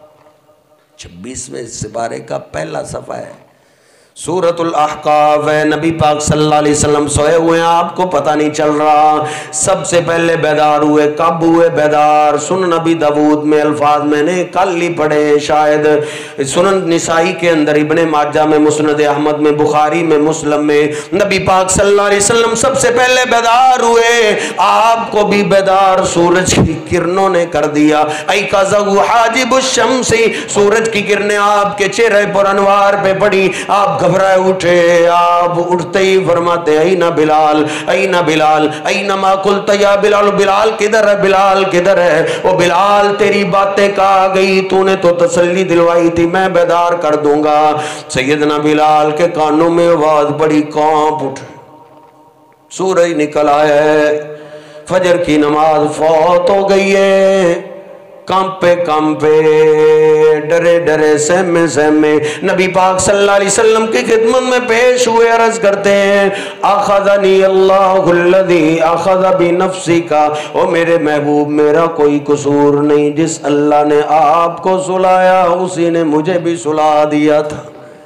چھبیسویں سپارے کا پہلا صفحہ ہے، سورۃ الاحقاف ہے۔ نبی پاک صلی اللہ علیہ وسلم سوئے ہوئے ہیں، آپ کو پتہ نہیں چل رہا، سب سے پہلے بیدار ہوئے، کب ہوئے بیدار؟ سنن نبی داود میں الفاظ میں نے کل ہی پڑھے، شاید سنن نسائی کے اندر، ابن ماجہ میں، مسند احمد میں، بخاری میں، مسلم میں، نبی پاک صلی اللہ علیہ وسلم سب سے پہلے بیدار ہوئے، آپ کو بھی بیدار سورج کی کرنوں نے کر دیا۔ ایقظہ حاجب الشمس، سورج کی کرنیں آپ کے چہرے پر انوار پہ پڑی، آپ گھبرائے اٹھے، آپ اٹھتے ہی فرماتے اینا بلال، اینا بلال، اینا ما قلت یا بلال، بلال کدھر ہے، بلال کدھر ہے؟ او بلال تیری باتیں کہا گئی، تو نے تو تسلی دلوائی تھی، میں بیدار کر دوں گا۔ سیدنا بلال کے کانوں میں آواز بڑی کانپ اٹھ، سورج نکل آیا ہے، فجر کی نماز فوت ہو گئی ہے، کانپے کانپے، ڈرے ڈرے، سہمے سہمے نبی پاک صلی اللہ علیہ وسلم کی خدمت میں پیش ہوئے، عرض کرتے ہیں اخذنی اللہ الذی اخذ بنفسی کا، او میرے محبوب میرا کوئی قصور نہیں، جس اللہ نے آپ کو سلایا اسی نے مجھے بھی سلا دیا تھا۔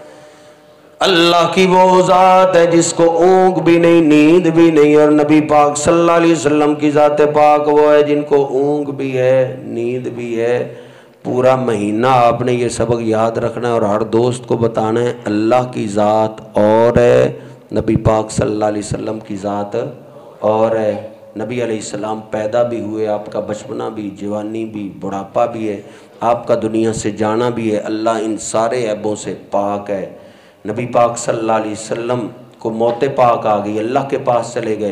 اللہ کی وہ ذات ہے جس کو اونگ بھی نہیں، نیند بھی نہیں، اور نبی پاک صلی اللہ علیہ وسلم کی ذات پاک وہ ہے جن کو اونگ بھی ہے، نیند بھی ہے۔ پورا مہینہ آپ نے یہ سبق یاد رکھنا ہے اور ہر دوست کو بتانا ہے، اللہ کی ذات اور ہے، نبی پاک صلی اللہ علیہ وسلم کی ذات اور ہے۔ نبی علیہ السلام پیدا بھی ہوئے، آپ کا بچپنا بھی، جوانی بھی، بڑھاپا بھی ہے، آپ کا دنیا سے جانا بھی ہے، اللہ ان سارے عیبوں سے پاک ہے۔ نبی پاک صلی اللہ علیہ وسلم کو موت پاک آ گئی، اللہ کے پاس چلے گئے،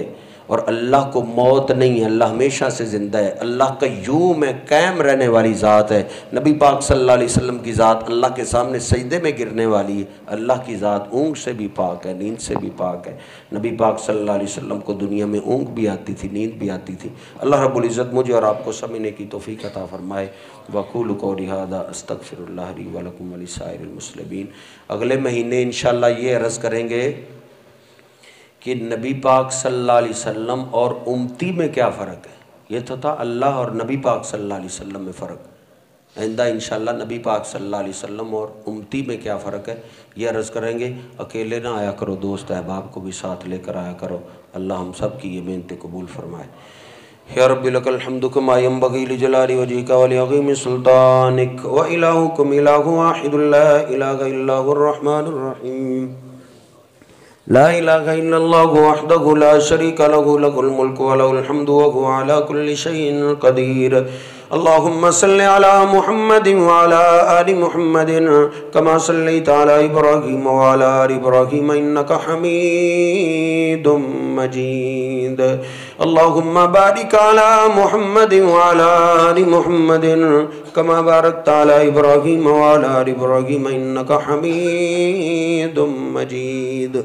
اور اللہ کو موت نہیں ہے، اللہ ہمیشہ سے زندہ ہے، اللہ قیوم ہے، قائم رہنے والی ذات ہے۔ نبی پاک صلی اللہ علیہ وسلم کی ذات اللہ کے سامنے سجدے میں گرنے والی ہے، اللہ کی ذات اونگ سے بھی پاک ہے، نیند سے بھی پاک ہے۔ نبی پاک صلی اللہ علیہ وسلم کو دنیا میں اونگ بھی آتی تھی، نیند بھی آتی تھی۔ اللہ رب العزت مجھے اور آپ کو سمجھنے کی توفیق عطا فرمائے۔ وَقُولُ قَوْلِي هَٰذَا أَسْتَغْفِرُ اللَّهَ لِي وَلَكُمْ وَلِسَائِرِ الْمُسْلِمِينَ۔ اگلے مہینے انشاءاللہ یہ عرض کریں گے کہ نبی پاک صلی اللہ علیہ وسلم اور امتی میں کیا فرق ہے۔ یہ تو تھا اللہ اور نبی پاک صلی اللہ علیہ وسلم میں فرق۔ آئندہ انشاءاللہ نبی پاک صلی اللہ علیہ وسلم اور امتی میں کیا فرق ہے یہ عرض کریں گے۔ اکیلے نہ آیا کرو، دوست احباب کو بھی ساتھ لے کر آیا کرو۔ اللہ ہم سب کی یہ محنت قبول فرمائے۔ یا رب لک الحمد کما ینبغی لجلال وجہک ولعظیم سلطانک وإلہکم الہ واحد لا الہ الا هو الرحمن الرحیم۔ لا الہ الا اللہ وحدہ لا شریک لہ لہ الملک ولہ الحمد وہو علی کل شیء قدیر۔ اللہم صل علی محمد وعلی آل محمد کما صلیت علی ابراہیم وعلی آل ابراہیم انکا حمید مجید۔ اللہم بارک علی محمد وعلی آل محمد کما بارکت علی ابراہیم وعلی آل ابراہیم انکا حمید مجید۔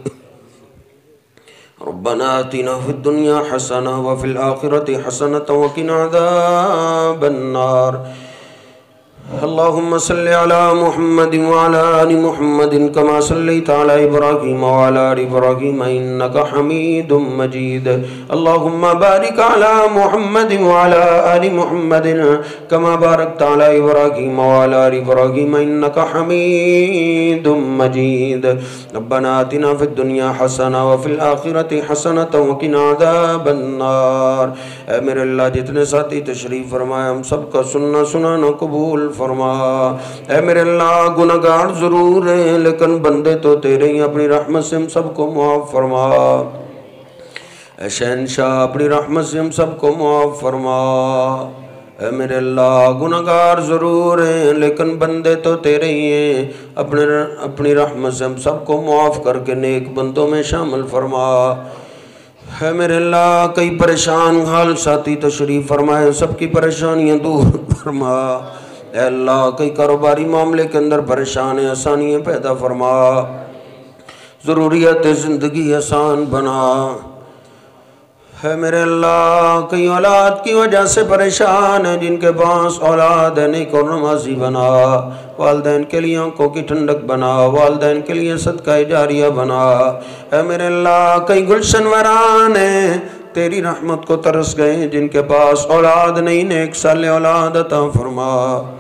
ربنا آتنا في الدنيا حسنة وفي الآخرة حسنة وقنا عذاب النار۔ اللهم صل على محمد وعلى آل محمد كما صليت على إبراهيم وعلى آل إبراهيم إنك حميد مجيد۔ اللهم بارك على محمد وعلى آل محمد كما باركت على إبراهيم وعلى آل إبراهيم إنك حميد مجيد۔ ربنا آتنا في الدنيا حسنة وفي الآخرة حسنة وقنا عذاب النار۔ اے میرے اللہ جتنے ساتھی تشریف فرمائے ہم سب کا سننا سنانا قبول فرما۔ اے میرے اللہ گناہگار ضرور ہیں لیکن بندے تو تیرے ہی، اپنی رحمت سے ہم سب کو معاف فرما۔ اے شہنشاہ اپنی رحمت سے ہم سب کو معاف فرما۔ اے میرے اللہ گناہگار ضرور ہیں لیکن بندے تو تیرے ہی ہیں، اپنے اپنی رحمت سے ہم سب کو معاف کر کے نیک بندوں میں شامل فرما۔ اے میرے اللہ کئی پریشان حال ساتھی تشریف فرمائے، سب کی پریشانیاں دور فرما۔ اے اللہ کئی کاروباری معاملے کے اندر پریشان ہیں، آسانیاں پیدا فرما، ضروریات زندگی آسان بنا۔ اے میرے اللہ کئی اولاد کی وجہ سے پریشان ہیں، جن کے پاس اولاد ہے نیک اور نمازی بنا، والدین کے لیے آنکھوں کی ٹھنڈک بنا، والدین کے لیے صدقہ جاریہ بنا۔ اے میرے اللہ کئی گلشن وران ہیں تیری رحمت کو ترس گئے، جن کے پاس اولاد نہیں نیک صالح اولاد عطا فرما۔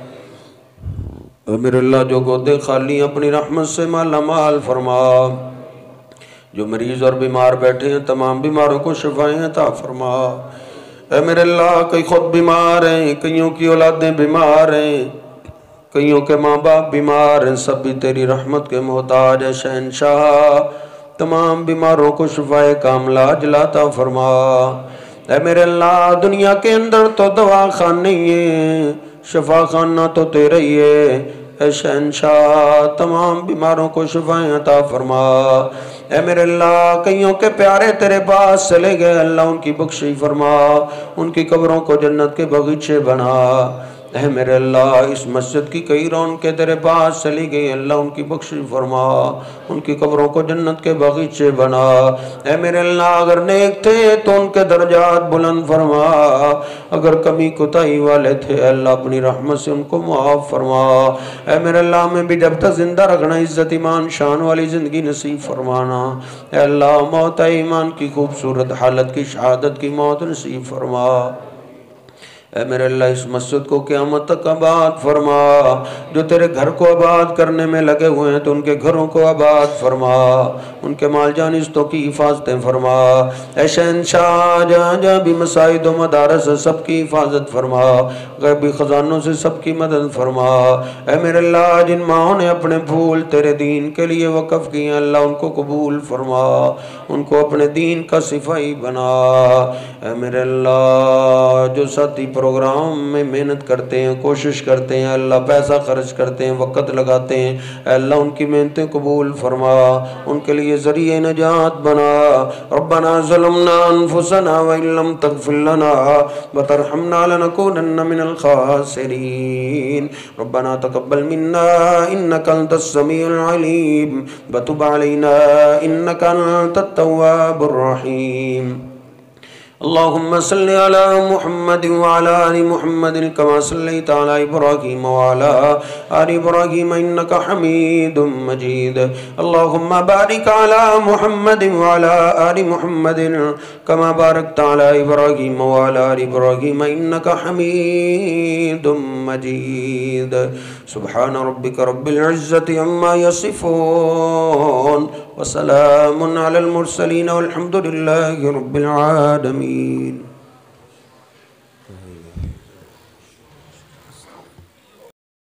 اے میرے اللہ جو گودے خالی اپنی رحمت سے مالا مال فرما۔ جو مریض اور بیمار بیٹھے ہیں تمام بیماروں کو شفائیں عطا فرما۔ اے میرے اللہ کئی خود بیمار ہیں، کئیوں کی اولادیں بیمار ہیں، کئیوں کے ماں باپ بیمار ہیں، سب بھی تیری رحمت کے محتاج ہے۔ شہنشاہ تمام بیماروں کو شفائے کاملہ عاجلہ فرما۔ اے میرے اللہ دنیا کے اندر تو دوا خان نہیں ہے، شفا خانہ تو تیرے ہی ہے۔ اے شہنشاہ تمام بیماروں کو شفائیں عطا فرما۔ اے میرے اللہ کئیوں کے پیارے تیرے پاس چلے گئے، اللہ ان کی بخشی فرما، ان کی قبروں کو جنت کے باغیچے بنا۔ اے میرے اللہ اس مسجد کی کئی رونقیں تیرے پاس چلی گئی، اللہ ان کی بخشی فرما، ان کی قبروں کو جنت کے باغیچے بنا۔ اے میرے اللہ اگر نیک تھے تو ان کے درجات بلند فرما، اگر کمی کوتاہی والے تھے اللہ اپنی رحمت سے ان کو معاف فرما۔ اے میرے اللہ ہمیں بھی جب تک زندہ رکھنا، عزت ایمان شان والی زندگی نصیب فرمانا۔ اے اللہ موت ایمان کی خوبصورت حالت کی شہادت کی موت نصیب فرما۔ اے میرے اللہ اس مسجد کو قیامت تک آباد فرما، جو تیرے گھر کو آباد کرنے میں لگے ہوئے ہیں تو ان کے گھروں کو آباد فرما، ان کے مال جانستوں کی حفاظتیں فرما۔ اے شہنشاہ جہاں جہاں بھی مساجد و مدارس سب کی حفاظت فرما، غیبی خزانوں سے سب کی مدد فرما۔ اے میرے اللہ جن ماں نے اپنے پھول تیرے دین کے لیے وقف کیے اللہ ان کو قبول فرما، ان کو اپنے دین کا صفائی بنا۔ اے میرے اللہ جو ساتھی پروگرام میں محنت کرتے ہیں، کوشش کرتے ہیں، اللہ پیسہ خرچ کرتے ہیں، وقت لگاتے ہیں، اے اللہ ان کی محنتیں قبول فرما، ان کے لیے ذریعہ نجات بنا۔ ربنا ظلمنا انفسنا وان لم تغفر لنا وترحمنا لنكونن من الخاسرين۔ ربنا تقبل منا انك انت السميع العليم وتب علينا انك انت التواب الرحيم۔ اللهم صل على محمد وعلى آل محمد كما صليت على إبراهيم وعلى آل إبراهيم إنك حميد مجيد۔ اللهم بارك على محمد وعلى آل محمد كما باركت على إبراهيم وعلى آل إبراهيم إنك حميد مجيد۔ سبحان ربك رب العزة عما يصفون وسلام على المرسلين والحمد لله رب العالمين۔